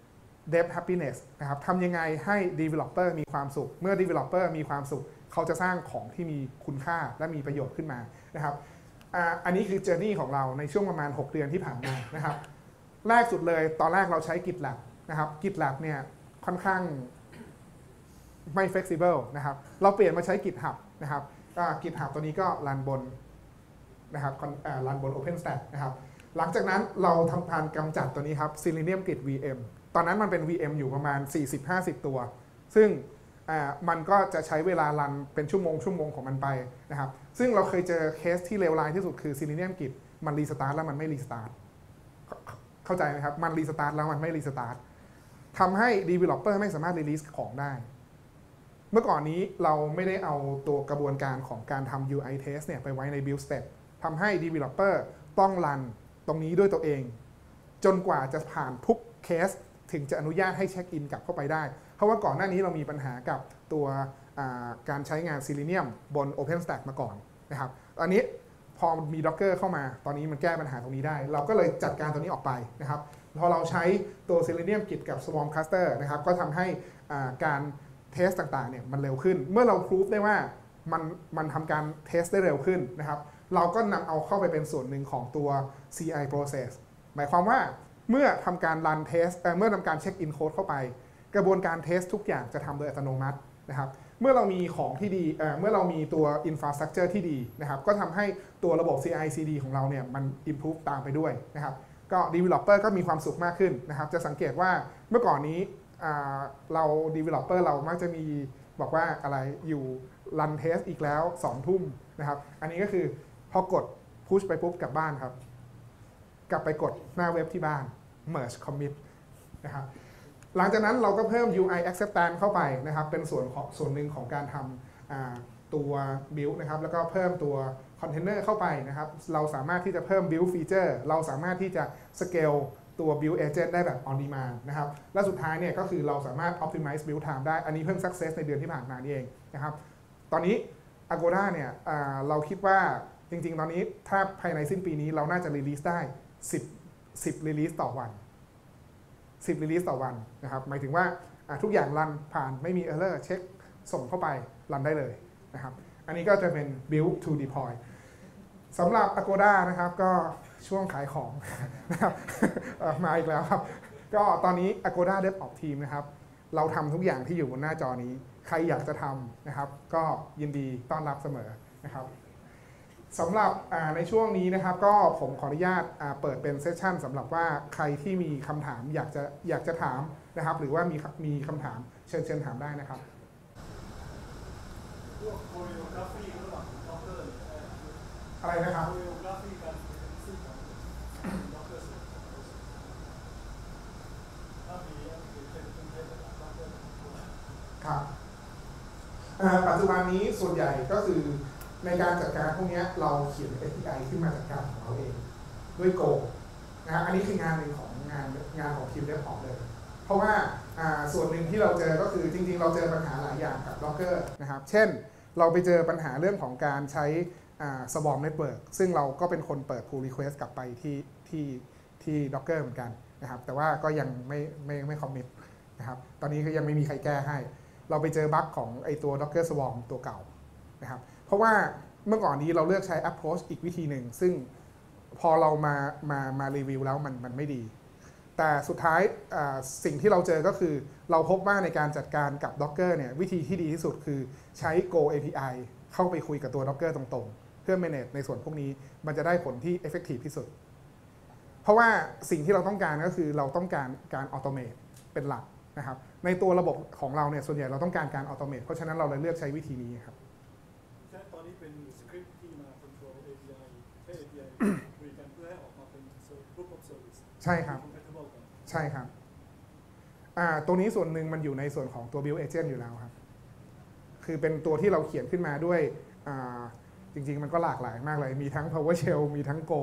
Dev Happiness นะครับทำยังไงให้ Developer มีความสุขเมื่อ Developer มีความสุขเขาจะสร้างของที่มีคุณค่าและมีประโยชน์ขึ้นมานะครับอันนี้คือเจอร์นี่ของเราในช่วงประมาณหกเดือนที่ผ่านมานะครับแรกสุดเลยตอนแรกเราใช้ GitLab นะครับ GitLab เนี่ยค่อนข้างไม่ flexible นะครับเราเปลี่ยนมาใช้ GitHub นะครับก็ GitHub ตัวนี้ก็รันบนนะครับรันบน OpenStack นะครับหลังจากนั้นเราทำการกำจัดตัวนี้ครับ Selenium Git วี เอ็ม ตอนนั้นมันเป็น วี เอ็ม อยู่ประมาณ สี่สิบห้าสิบ ตัวซึ่งมันก็จะใช้เวลารันเป็นชั่วโมงชั่วโมงของมันไปนะครับซึ่งเราเคยเจอเคสที่เลวร้ายที่สุดคือ Selenium Git มันรีสตาร์ทแล้วมันไม่รีสตาร์ทเข้าใจไหมครับมันรีสตาร์ทแล้วมันไม่รีสตาร์ททำให้ Developer ไม่สามารถรีลีสของได้เมื่อก่อนนี้เราไม่ได้เอาตัวกระบวนการของการทำ ยู ไอ Test เนี่ยไปไว้ใน Build Step ทำให้ Developer ต้องรันตรงนี้ด้วยตัวเองจนกว่าจะผ่านทุกเคสถึงจะอนุญาตให้เช็คอินกลับเข้าไปได้เพราะว่าก่อนหน้านี้เรามีปัญหากับตัวการใช้งาน Selenium บน OpenStack มาก่อนนะครับตอนนี้พอมี Docker เข้ามาตอนนี้มันแก้ปัญหาตรงนี้ได้เราก็เลยจัดการตัวนี้ออกไปนะครับพอเราใช้ตัว Selenium Git กับ Swarm Cluster นะครับก็ทำให้การเทสต่างๆเนี่ยมันเร็วขึ้นเมื่อเราพิสูจได้ว่ามันมันทำการเทสได้เร็วขึ้นนะครับเราก็นำเอาเข้าไปเป็นส่วนหนึ่งของตัว ซี ไอ process หมายความว่าเมื่อทำการรันเทสเมื่อทำการเช็คอินโค้ดเข้าไปกระบวนการเทสทุกอย่างจะทำโดยอัตโนมัตินะครับเมื่อเรามีของที่ดีเอ่อเมื่อเรามีตัว infrastructure ที่ดีนะครับก็ทำให้ตัวระบบ ซี ไอ ซี ดี ของเราเนี่ยมัน improve ตามไปด้วยนะครับก็ developer ก็มีความสุขมากขึ้นนะครับจะสังเกตว่าเมื่อก่อนนี้เรา developer เรามักจะมีบอกว่าอะไรอยู่ run test อีกแล้วสองทุ่มนะครับอันนี้ก็คือพอกด push ไปปุ๊บกลับบ้านครับกลับไปกดหน้าเว็บที่บ้าน merge commit นะครับหลังจากนั้นเราก็เพิ่ม ยู ไอ acceptance เข้าไปนะครับเป็นส่วนของส่วนหนึ่งของการทำตัว build นะครับแล้วก็เพิ่มตัว container เข้าไปนะครับเราสามารถที่จะเพิ่ม build feature เราสามารถที่จะ scale ตัว build agent ได้แบบ on demand นะครับและสุดท้ายเนี่ยก็คือเราสามารถ optimize build time ได้อันนี้เพิ่ง success ในเดือนที่ผ่านมานี่เองนะครับตอนนี้ Agoda เนี่ยเราคิดว่าจริงๆตอนนี้ถ้าภายในสิ้นปีนี้เราน่าจะ release ได้สิบ สิบ release ต่อวันสิบ release ต่อวันนะครับหมายถึงว่าทุกอย่างรันผ่านไม่มี error เช็คส่งเข้าไปรันได้เลยนะครับอันนี้ก็จะเป็น build to deploy สำหรับ Agoda นะครับก็ช่วงขายของนะครับมาอีกแล้วครับก็ตอนนี้ Agoda DevOps Team นะครับเราทำทุกอย่างที่อยู่บนหน้าจอนี้ใครอยากจะทำนะครับก็ยินดีต้อนรับเสมอนะครับสำหรับในช่วงนี้นะครับก็ผมขออนุญาตเปิดเป็นเซสชันสำหรับว่าใครที่มีคำถามอยากจะอยากจะถามนะครับหรือว่ามีมีคำถามเชิญเชิญถามได้นะครับพวกโคเรียกราฟีระหว่างด็อกเกอร์อะไรนะครับโคเรียกราฟีการซึ่งของด็อกเกอร์ถ้ามีเป็นเป็นเป็นด็อกเกอร์ครับปัจจุบันนี้ส่วนใหญ่ก็คือในการจัดการพวกนี้เราเขียน เอ พี ไอ ขึ้นมาจัดการของเราเองด้วย Go นะฮะอันนี้คืองานหนึ่งของงานงานของทีมเดฟออปเลยเพราะว่าส่วนหนึ่งที่เราเจอก็คือจริงๆเราเจอปัญหาหลายอย่างกับ Docker นะครับเช่นเราไปเจอปัญหาเรื่องของการใช้ Swarm Network ซึ่งเราก็เป็นคนเปิด pull request กลับไปที่ที่ที่ Docker เหมือนกันนะครับแต่ว่าก็ยังไม่ไม่ไม่ commit นะครับตอนนี้ก็ยังไม่มีใครแก้ให้เราไปเจอบั๊กของไอตัว Docker Swarm ตัวเก่านะครับเพราะว่าเมื่อก่อนนี้เราเลือกใช้ approach อีกวิธีหนึ่งซึ่งพอเรามามามารีวิวแล้วมันมันไม่ดีแต่สุดท้ายสิ่งที่เราเจอก็คือเราพบว่าในการจัดการกับ Docker เนี่ยวิธีที่ดีที่สุดคือใช้ Go เอ พี ไอ เข้าไปคุยกับตัว Docker ตรงๆเพื่อ manage ในส่วนพวกนี้มันจะได้ผลที่ effective ที่สุดเพราะว่าสิ่งที่เราต้องการก็คือเราต้องการการ automate เป็นหลักนะครับในตัวระบบของเราเนี่ยส่วนใหญ่เราต้องการการ automate เพราะฉะนั้นเราเลยเลือกใช้วิธีนี้ครับใช่ตอนนี้เป็นสคริปต์ที่มา control เอ พี ไอ ใช้ เอ พี ไอ คุยกันเพื่อให้ออกมาเป็น group of service ใช่ครับใช่ครับตัวนี้ส่วนหนึ่งมันอยู่ในส่วนของตัว build agent อยู่แล้วครับคือเป็นตัวที่เราเขียนขึ้นมาด้วยจริงๆมันก็หลากหลายมากเลยมีทั้ง PowerShell มีทั้ง Go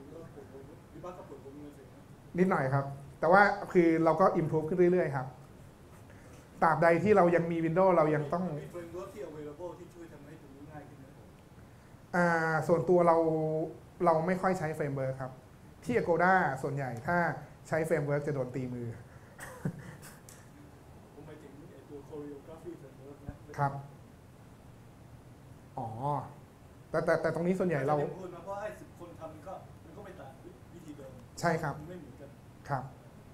นิดหน่อยครับแต่ว่าคือเราก็ improve ขึ้นเรื่อยๆครับตราบใดที่เรายังมี Windows เรายังต้องมี framework ที่ available ที่ช่วยทำให้ตรงนี้ง่ายขึ้นไหมส่วนตัวเราเราไม่ค่อยใช้ framework ครับที่ Agoda ส่วนใหญ่ถ้าใช้ framework จะโดนตีมือผมหมายถึงตัว choreography framework นะครับอ๋อแต่แต่แต่ตรงนี้ส่วนใหญ่เราพูดมาเพราะไอ้สิบคนทำก็มันก็ไม่ต่างวิธีเดิมใช่ครับไม่เหมือนกันครับ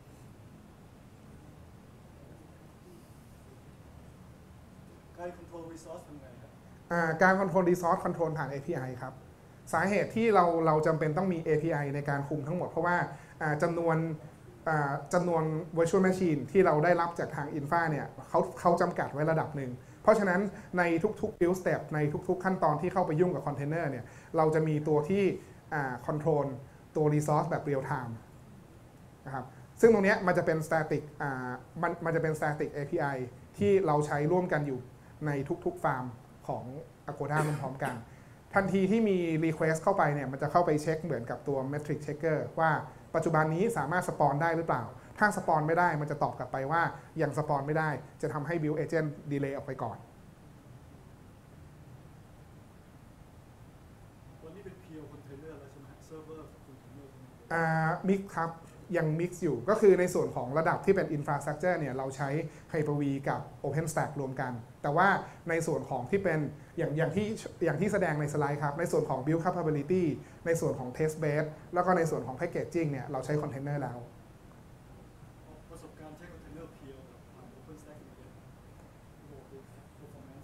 การ control resource ทำไงครับการ control resource control ผ่าน เอ พี ไอ ครับสาเหตุที่เราเราจำเป็นต้องมี เอ พี ไอ ในการคุมทั้งหมดเพราะว่าจำนวนจำนวน virtual machine ที่เราได้รับจากทาง Infa เนี่ยเขาเขาจำกัดไว้ระดับหนึ่งเพราะฉะนั้นในทุกๆ build step ในทุกๆขั้นตอนที่เข้าไปยุ่งกับคอนเทนเนอร์เนี่ยเราจะมีตัวที่ control ตัว resource แบบ real time นะครับซึ่งตรงนี้มันจะเป็น static มันมันจะเป็น static เอ พี ไอ ที่เราใช้ร่วมกันอยู่ในทุกๆฟาร์มของ Agoda พร้อมๆกันทันทีที่มี request เข้าไปเนี่ยมันจะเข้าไปเช็คเหมือนกับตัว metric checker ว่าปัจจุบันนี้สามารถสปอนได้หรือเปล่าถ้าสปอนไม่ได้มันจะตอบกลับไปว่ายังสปอนไม่ได้จะทำให้ build agent delay ออกไปก่อนวันนี้เป็น pure container แล้วใช่ไหม server กับ container อ่า mix ครับยัง mix อยู่ก็คือในส่วนของระดับที่เป็น infrastructure เนี่ยเราใช้ Hyper-V กับ OpenStack รวมกันแต่ว่าในส่วนของที่เป็นอย่างอย่างที่อย่างที่แสดงในสไลด์ครับในส่วนของ build capability ในส่วนของ test bed แล้วก็ในส่วนของ packaging เนี่ยเราใช้ container แล้วประสบการณ์ใช้ container pure ผ่าน OpenStack เนี่ยโอ้โห performance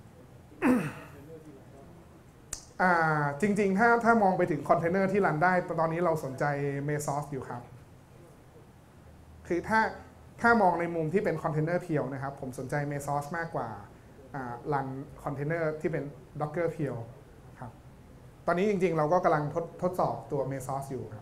จริงๆถ้าถ้ามองไปถึงคอนเทนเนอร์ที่รันได้ตอนนี้เราสนใจ Mesos อยู่ครับคือถ้าถ้ามองในมุมที่เป็นคอนเทนเนอร์เพียวนะครับผมสนใจ Mesos มากกว่ารันคอนเทนเนอร์ที่เป็น Docker เพียวครับตอนนี้จริงๆเราก็กำลังทดทดสอบตัว Mesos อยู่ครับ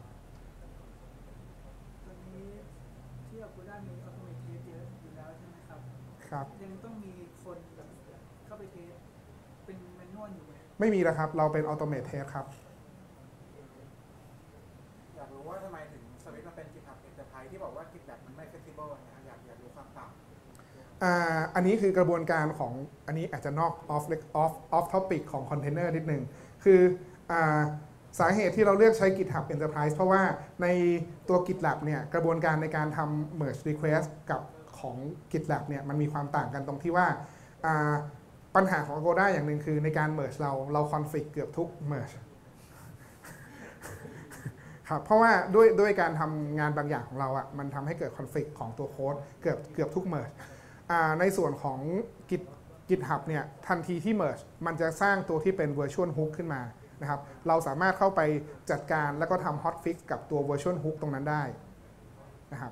ตอนนี้ที่ Agoda มี automate test เยอะอยู่แล้วใช่ไหมครับครับยังต้องมีคนเข้าไปเทสเป็นแมนนวลอยู่ไหมไม่มีแล้วครับเราเป็น automate test ครับอยากรู้ว่าทำไมถึงสวิตช์มาเป็น GitHub Enterprise ที่บอกว่า GitLab มันไม่ flexible นะครับอยากอยากรู้ความต่างอันนี้คือกระบวนการของอันนี้อาจจะนอก off off off topic ของคอนเทนเนอร์นิดนึงคือสาเหตุที่เราเลือกใช้ GitHub Enterprise เพราะว่าในตัว GitLab เนี่ยกระบวนการในการทำ merge request กับของ GitLab เนี่ยมันมีความต่างกันตรงที่ว่าปัญหาของ Agoda อย่างหนึ่งคือในการ merge เราเรา config เกือบทุก merge ครับเพราะว่าด้วยด้วยการทำงานบางอย่างของเราอ่ะมันทำให้เกิด config ของตัวโค้ดเกือบเกือบทุก merge ในส่วนของ Git GitHub เนี่ยทันทีที่ merge มันจะสร้างตัวที่เป็น virtual hook ขึ้นมานะครับเราสามารถเข้าไปจัดการแล้วก็ทำ hotfix กับตัว virtual hook ตรงนั้นได้นะครับ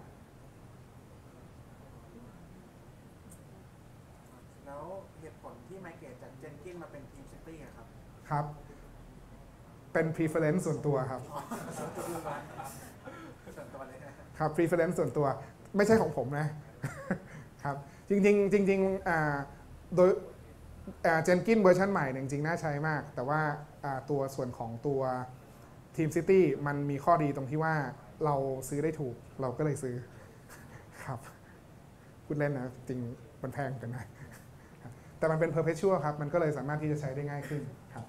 แล้วเหตุผลที่ไมเกรตจาก Jenkins มาเป็น TeamCity อะครับครับเป็น preference ส่วนตัวครับส่วนตัวเลยครับ preference ส่วนตัวไม่ใช่ของผมนะครับจริงๆจริงๆอ่าโดยเจนกินเวอร์ชันใหม่จริงๆน่าใช้มากแต่ว่าตัวส่วนของตัว TeamCity มันมีข้อดีตรงที่ว่าเราซื้อได้ถูกเราก็เลยซื้อครับพูดเล่นนะจริงมันแพงกันนะแต่มันเป็น perpetual ครับมันก็เลยสามารถที่จะใช้ได้ง่ายขึ้นครับ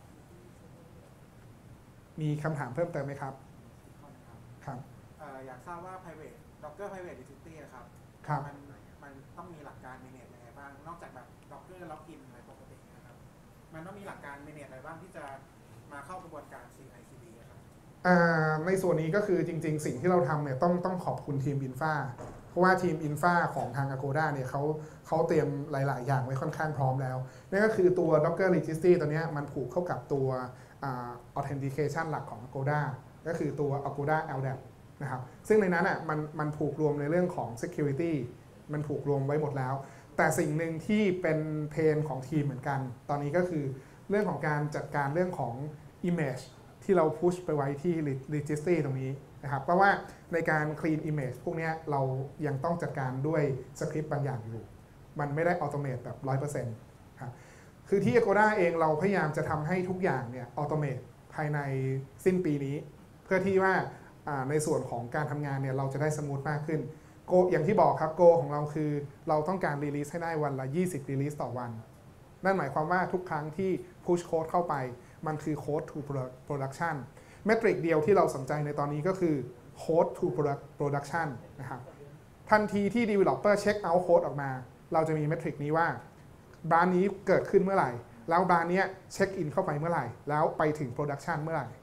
มีคำถามเพิ่มเติมไหมครับครับอยากทราบว่า private Docker private entity ครับมันมันต้องมีหลักการ manage ยังไงบ้างนอกจากแบบ Docker login อะไรปกตินะครับมันต้องมีหลักการ manage อะไรบ้างที่จะมาเข้ากระบวนการ ซี ไอ ซี ดี ครับในส่วนนี้ก็คือจริงๆสิ่งที่เราทำเนี่ยต้องต้องขอบคุณทีม Infra เพราะว่าทีม Infra ของทาง Agoda เนี่ยเขาเขาเตรียมหลายๆอย่างไว้ค่อนข้างพร้อมแล้วนั่นก็คือตัว Docker Registry ตัวนี้มันผูกเข้ากับตัว authentication หลักของ Agoda ก็คือตัว Agoda แอล ดี เอ พี นะครับซึ่งในนั้นอ่ะมันมันผูกรวมในเรื่องของ security มันผูกรวมไว้หมดแล้วแต่สิ่งหนึ่งที่เป็นเพนของทีมเหมือนกันตอนนี้ก็คือเรื่องของการจัดการเรื่องของ image ที่เรา push ไปไว้ที่ registry ตรงนี้นะครับเพราะว่าในการ clean image พวกนี้เรายังต้องจัดการด้วยสคริปต์บางอย่างอยู่มันไม่ได้ automate แบบ ร้อยเปอร์เซ็นต์ ครับคือที่ Agoda เองเราพยายามจะทำให้ทุกอย่างเนี่ย automate ภายในสิ้นปีนี้เพื่อที่ว่าในส่วนของการทำงานเนี่ยเราจะได้สมูทมากขึ้นโกอย่างที่บอกครับโกของเราคือเราต้องการรีลีสให้ได้วันละยี่สิบรีลีสต่อวันนั่นหมายความว่าทุกครั้งที่ push code เข้าไปมันคือ code to production เมตริกเดียวที่เราสนใจในตอนนี้ก็คือ code to production นะครับทันทีที่ developer check out code ออกมาเราจะมีเมตริกนี้ว่าบรานนี้เกิดขึ้นเมื่อไหร่แล้วบรานนี้เช็คอินเข้าไปเมื่อไหร่แล้วไปถึง production เมื่อไหร่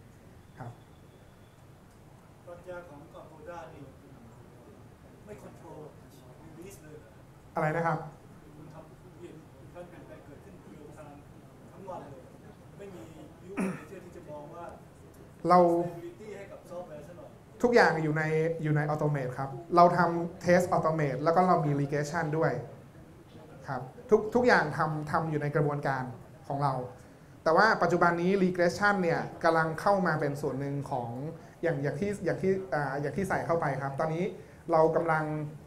ของ Agoda นี่ไม่คอนโทรลรีลีสเลยอะไรนะครับคุณทำเปลี่ยนการเปลี่ยนแปลงเกิดขึ้นเร็วทางทั้งวันเลยไม่มีวิวเมเจอร์ที่จะมองว่าเรา stability ให้กับซอฟต์แวร์ซะหน่อยทุกอย่างอยู่ในอยู่ในออโตเมตครับเราทำเทสออโตเมตแล้วก็เรามี regression ด้วยครับทุกทุกอย่างทำทำอยู่ในกระบวนการของเราแต่ว่าปัจจุบันนี้ regression เนี่ยกำลังเข้ามาเป็นส่วนหนึ่งของอย่างอย่างที่อย่างที่อย่างที่ใส่เข้าไปครับตอนนี้เรากำลัง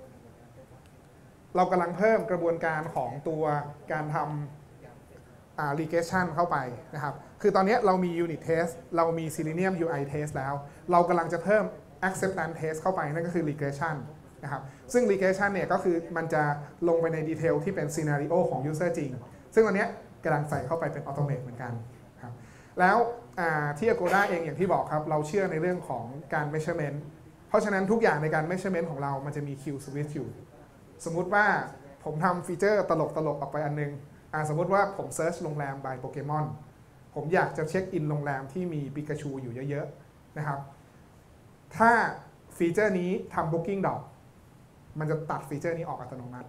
เรากำลังเพิ่มกระบวนการของตัวการทำ regression เข้าไปนะครับคือตอนนี้เรามี unit test เรามี selenium ยู ไอ test แล้วเรากำลังจะเพิ่ม acceptance test เข้าไปนั่นก็คือ regression นะครับซึ่ง regression เนี่ยก็คือมันจะลงไปในดีเทลที่เป็น scenario ของ user จริงซึ่งตอนนี้กำลังใส่เข้าไปเป็น automate เหมือนกันครับแล้วที่ Agoda เองอย่างที่บอกครับเราเชื่อในเรื่องของการ measurement เพราะฉะนั้นทุกอย่างในการ measurement ของเรามันจะมี Q switch อยู่สมมุติว่าผมทำฟีเจอร์ตลกตลกออกไปอันนึงสมมติว่าผม search โรงแรม by Pokemon ผมอยากจะเช็คอินโรงแรมที่มีปิกาชูอยู่เยอะๆนะครับถ้าฟีเจอร์นี้ทำ booking dot มันจะตัดฟีเจอร์นี้ออกอัตโนมัติ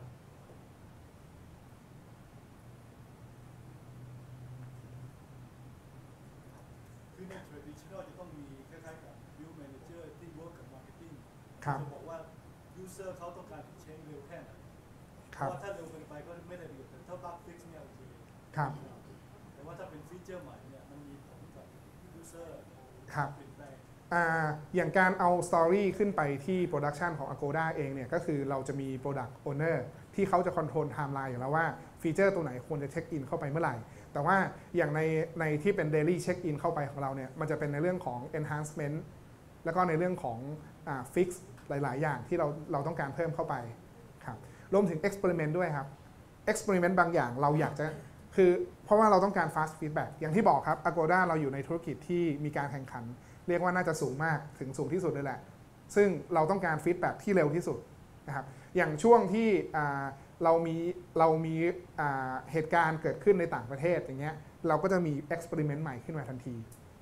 คือใน traditional จะต้องมีคล้ายๆกับ view manager ที่ work กับ marketing จะบอกว่า user เขาต้องการเช็คเร็วแค่ไหนเพราะว่าถ้าเร็วเกินไปก็ไม่ได้ประโยชน์แต่ถ้า bug fix เนี่ยโอเคแต่ว่าถ้าเป็นฟีเจอร์ใหม่เนี่ยมันมีผลกับ user เปลี่ยนแปลงอย่างการเอา story ขึ้นไปที่ production ของ Agoda เองเนี่ยก็คือเราจะมี product owner ที่เขาจะ control timeline อยู่แล้วว่าฟีเจอร์ตัวไหนควรจะเช็คอินเข้าไปเมื่อไหร่แต่ว่าอย่างในในที่เป็น daily check in เข้าไปของเราเนี่ยมันจะเป็นในเรื่องของ enhancement แล้วก็ในเรื่องของ fix หลายๆอย่างที่เราเราต้องการเพิ่มเข้าไปครับรวมถึง experiment ด้วยครับ experiment บางอย่างเราอยากจะคือเพราะว่าเราต้องการ fast feedback อย่างที่บอกครับ Agoda เราอยู่ในธุรกิจที่มีการแข่งขันเรียกว่าน่าจะสูงมากถึงสูงที่สุดเลยแหละซึ่งเราต้องการ feedback ที่เร็วที่สุดนะครับอย่างช่วงที่เรามีเรามีเหตุการณ์เกิดขึ้นในต่างประเทศอย่างเงี้ยเราก็จะมี experiment ใหม่ขึ้นมาทันที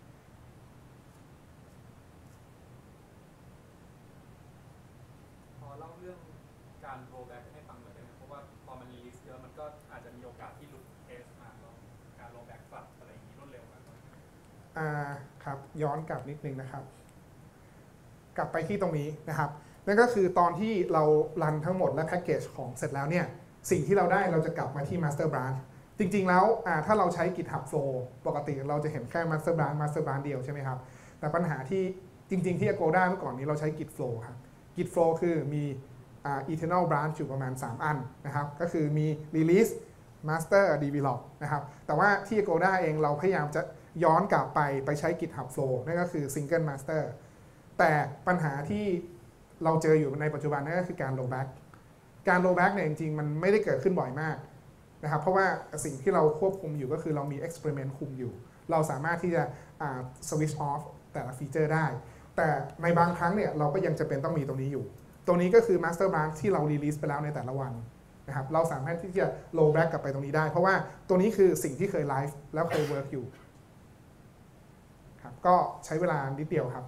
พอเล่าเรื่องการ rollback ให้ฟังหน่อยได้ไหมเพราะว่าพอมัน release เยอะมันก็อาจจะมีโอกาสที่หลุด test มาแล้วการ rollback กลับอะไรอย่างนี้รวดเร็วมากอ่าครับย้อนกลับนิดนึงนะครับกลับไปที่ตรงนี้นะครับนั่นก็คือตอนที่เรารันทั้งหมดและแพ็กเกจของเสร็จแล้วเนี่ยสิ่งที่เราได้เราจะกลับมาที่ Master Branch จริงๆแล้วถ้าเราใช้ GitHub Flow ปกติเราจะเห็นแค่ Master Branch Master Branch เดียวใช่ไหมครับแต่ปัญหาที่จริงๆที่ Agoda เมื่อก่อนนี้เราใช้ Git Flow ครับ Git Flow คือมี internal branch อยู่ประมาณสามอันนะครับก็คือมี Release Master Develop นะครับแต่ว่าที่ Agoda เองเราพยายามจะย้อนกลับไปไปใช้ GitHub Flow นั่นก็คือ Single Master แต่ปัญหาที่เราเจออยู่ในปัจจุบันนั่นก็คือการ rollback การ rollback เนี่ยจริงๆมันไม่ได้เกิดขึ้นบ่อยมากนะครับเพราะว่าสิ่งที่เราควบคุมอยู่ก็คือเรามี experiment คุมอยู่เราสามารถที่จะ switch off แต่ละฟีเจอร์ได้แต่ในบางครั้งเนี่ยเราก็ยังจะเป็นต้องมีตรงนี้อยู่ตรงนี้ก็คือ master branch ที่เรา release ไปแล้วในแต่ละวันนะครับเราสามารถที่จะ rollback กลับไปตรงนี้ได้เพราะว่าตัวนี้คือสิ่งที่เคย live แล้วเคย work อยู่ครับก็ใช้เวลานิดเดียวครับ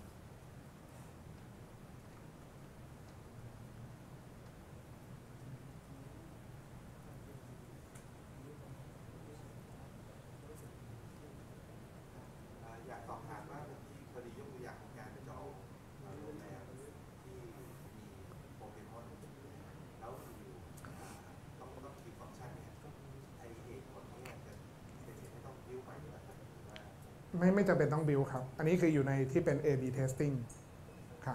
อยากสอบถามว่าเมื่อกี้พอดียกตัวอย่างของการจะเอาโรงแรมที่มีโปเกมอนแล้วอยู่ต้องต้องคีย์ฟังก์ชันเนี่ยไอเหตุผลเนี่ยจะเป็นเหตุให้ต้องบิ้วใหม่หรือว่าไม่ไม่จำเป็นต้อง build ครับอันนี้คืออยู่ในที่เป็น เอ บี testing ครับ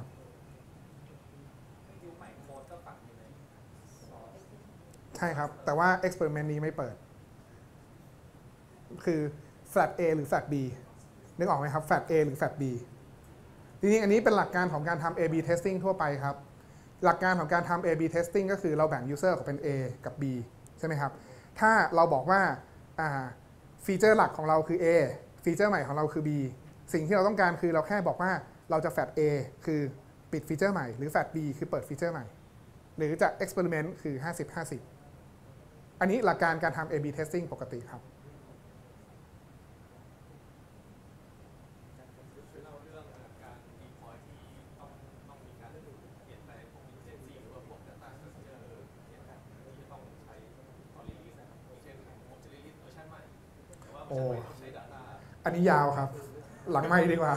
บิ้วใหม่โค้ดก็ฝังอยู่ในซอสใช่ครับแต่ว่า experiment นี้ไม่เปิดคือ flat A หรือ flat B นึกออกไหมครับ flat A หรือ flat B จริงๆอันนี้เป็นหลักการของการทำ เอ บี testing ทั่วไปครับหลักการของการทำ เอ บี testing ก็คือเราแบ่ง user ออกเป็น A กับ B ใช่ไหมครับถ้าเราบอกว่าฟีเจอร์หลักของเราคือ A ฟีเจอร์ใหม่ของเราคือ B สิ่งที่เราต้องการคือเราแค่บอกว่าเราจะ flat A คือปิดฟีเจอร์ใหม่หรือ flat B คือเปิดฟีเจอร์ใหม่หรือจะ experiment คือ ห้าสิบ ห้าสิบ อันนี้หลักการการทำ เอ บี testing ปกติครับโอ้อันนี้ยาวครับหลังไม่ดีกว่า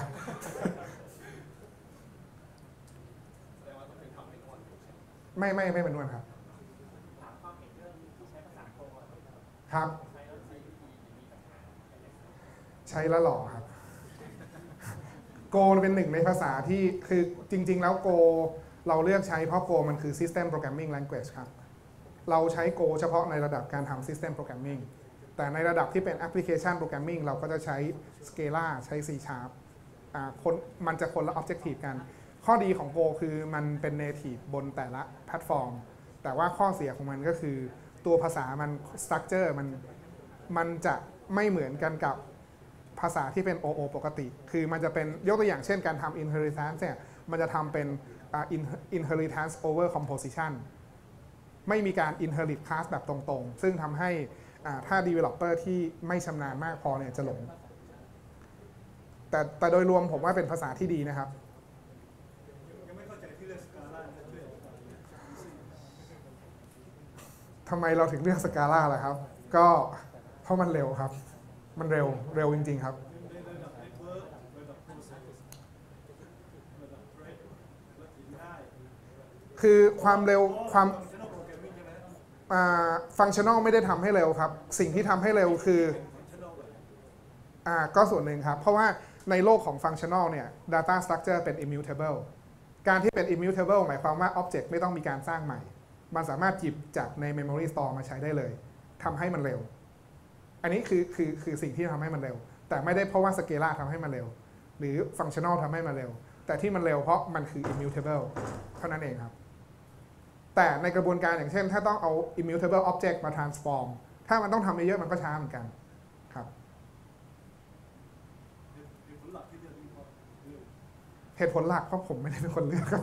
ไม่ไม่ไม่เป็นนวลครับครับใช้แล้วหล่อครับโกเป็นหนึ่งในภาษาที่คือจริงๆแล้วโกเราเลือกใช้เพราะโกมันคือ System Programming Language ครับเราใช้โกเฉพาะในระดับการทำ System Programmingแต่ในระดับที่เป็น Application Programming เราก็จะใช้ Scala ใช้ C Sharp อ่าคนมันจะคนละ Objective กันข้อดีของ Go คือมันเป็น Native บนแต่ละแพลตฟอร์มแต่ว่าข้อเสียของมันก็คือตัวภาษามัน Structure มันมันจะไม่เหมือนกันกับภาษาที่เป็น โอ โอ ปกติคือมันจะเป็นยกตัวอย่างเช่นการทำ Inheritance เนี่ยมันจะทำเป็น Inheritance over Composition ไม่มีการ Inherit class แบบตรงๆซึ่งทำให้ถ้า developer ที่ไม่ชำนาญมากพอเนี่ยจะหลงแต่แต่โดยรวมผมว่าเป็นภาษาที่ดีนะครับยังไม่เข้าใจที่เรื่องสกาล่าจะช่วยทำไมเราถึงเลือกสกาล่าล่ะครับก็เพราะมันเร็วครับมันเร็วเร็วจริงๆครับคือความเร็วความฟังก์ชันอลไม่ได้ทำให้เร็วครับสิ่งที่ทำให้เร็วคืออ่าก็ส่วนหนึ่งครับเพราะว่าในโลกของฟังก์ชันอลเนี่ย data structure เป็น immutable การที่เป็น immutable หมายความว่า object ไม่ต้องมีการสร้างใหม่มันสามารถหยิบจากใน memory store มาใช้ได้เลยทำให้มันเร็วอันนี้คือคือคือสิ่งที่ทำให้มันเร็วแต่ไม่ได้เพราะว่า Scala ทำให้มันเร็วหรือฟังก์ชันอลทำให้มันเร็วแต่ที่มันเร็วเพราะมันคือ immutable เท่านั้นเองครับแต่ในกระบวนการอย่างเช่นถ้าต้องเอา immutable object มา transform ถ้ามันต้องทำเยอะๆมันก็ช้าเหมือนกันครับเหตุผลหลักเพราะผมไม่ได้เป็นคนเลือกครับ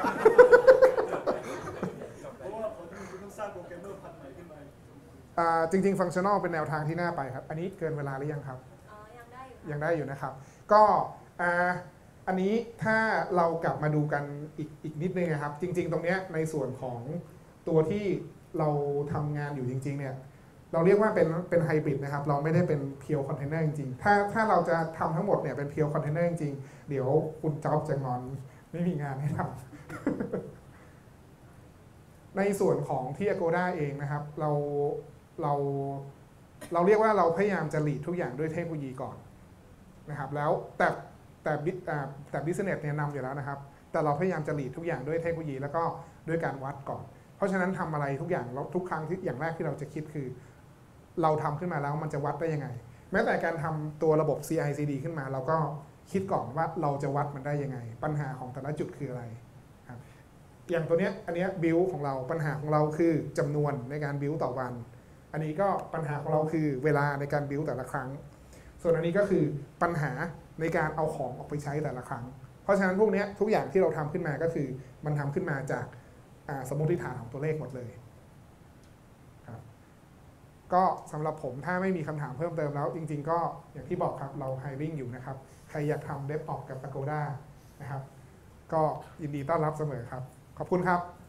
เพราะว่าคุณต้องสร้างโปรแกรมเมอร์พันใหม่ขึ้นมาจริงๆฟังก์ชันอลเป็นแนวทางที่น่าไปครับอันนี้เกินเวลาหรือยังครับยังได้ยังได้อยู่นะครับก็อันนี้ถ้าเรากลับมาดูกันอีกอีกนิดนึงนะครับจริงๆตรงนี้ในส่วนของตัวที่เราทำงานอยู่จริงๆเนี่ยเราเรียกว่าเป็นเป็นไฮบริดนะครับเราไม่ได้เป็นเพียวคอนเทนเนอร์จริงๆถ้าถ้าเราจะทำทั้งหมดเนี่ยเป็นเพียวคอนเทนเนอร์จริงๆเดี๋ยวคุณจ๊อบจะงอนไม่มีงานให้ทำ ในส่วนของที่ Agoda เองนะครับเราเราเราเรียกว่าเราพยายามจะ lead ทุกอย่างด้วยเทคโนโลยีก่อนนะครับแล้วแต่แต่แต่ business เนี่ยนำอยู่แล้วนะครับแต่เราพยายามจะ lead ทุกอย่างด้วยเทคโนโลยีแล้วก็ด้วยการวัดก่อนเพราะฉะนั้นทำอะไรทุกอย่างทุกครั้งที่อย่างแรกที่เราจะคิดคือเราทำขึ้นมาแล้วมันจะวัดได้ยังไงแม้แต่การทำตัวระบบ ซี ไอ ซี ดี ขึ้นมาเราก็คิดก่อนว่าเราจะวัดมันได้ยังไงปัญหาของแต่ละจุดคืออะไรครับอย่างตัวเนี้ยอันเนี้ย build ของเราปัญหาของเราคือจำนวนในการ build ต่อวันอันนี้ก็ปัญหาของเราคือเวลาในการ build แต่ละครั้งส่วนอันนี้ก็คือปัญหาในการเอาของออกไปใช้แต่ละครั้งเพราะฉะนั้นพวกนี้ทุกอย่างที่เราทำขึ้นมาก็คือมันทำขึ้นมาจากสมมติฐานของตัวเลขหมดเลยครับก็สำหรับผมถ้าไม่มีคำถามเพิ่มเติมแล้วจริงๆก็อย่างที่บอกครับเรา hiring อยู่นะครับใครอยากทำ DevOps กับ Agoda นะครับก็ยินดีต้อนรับเสมอครับขอบคุณครับ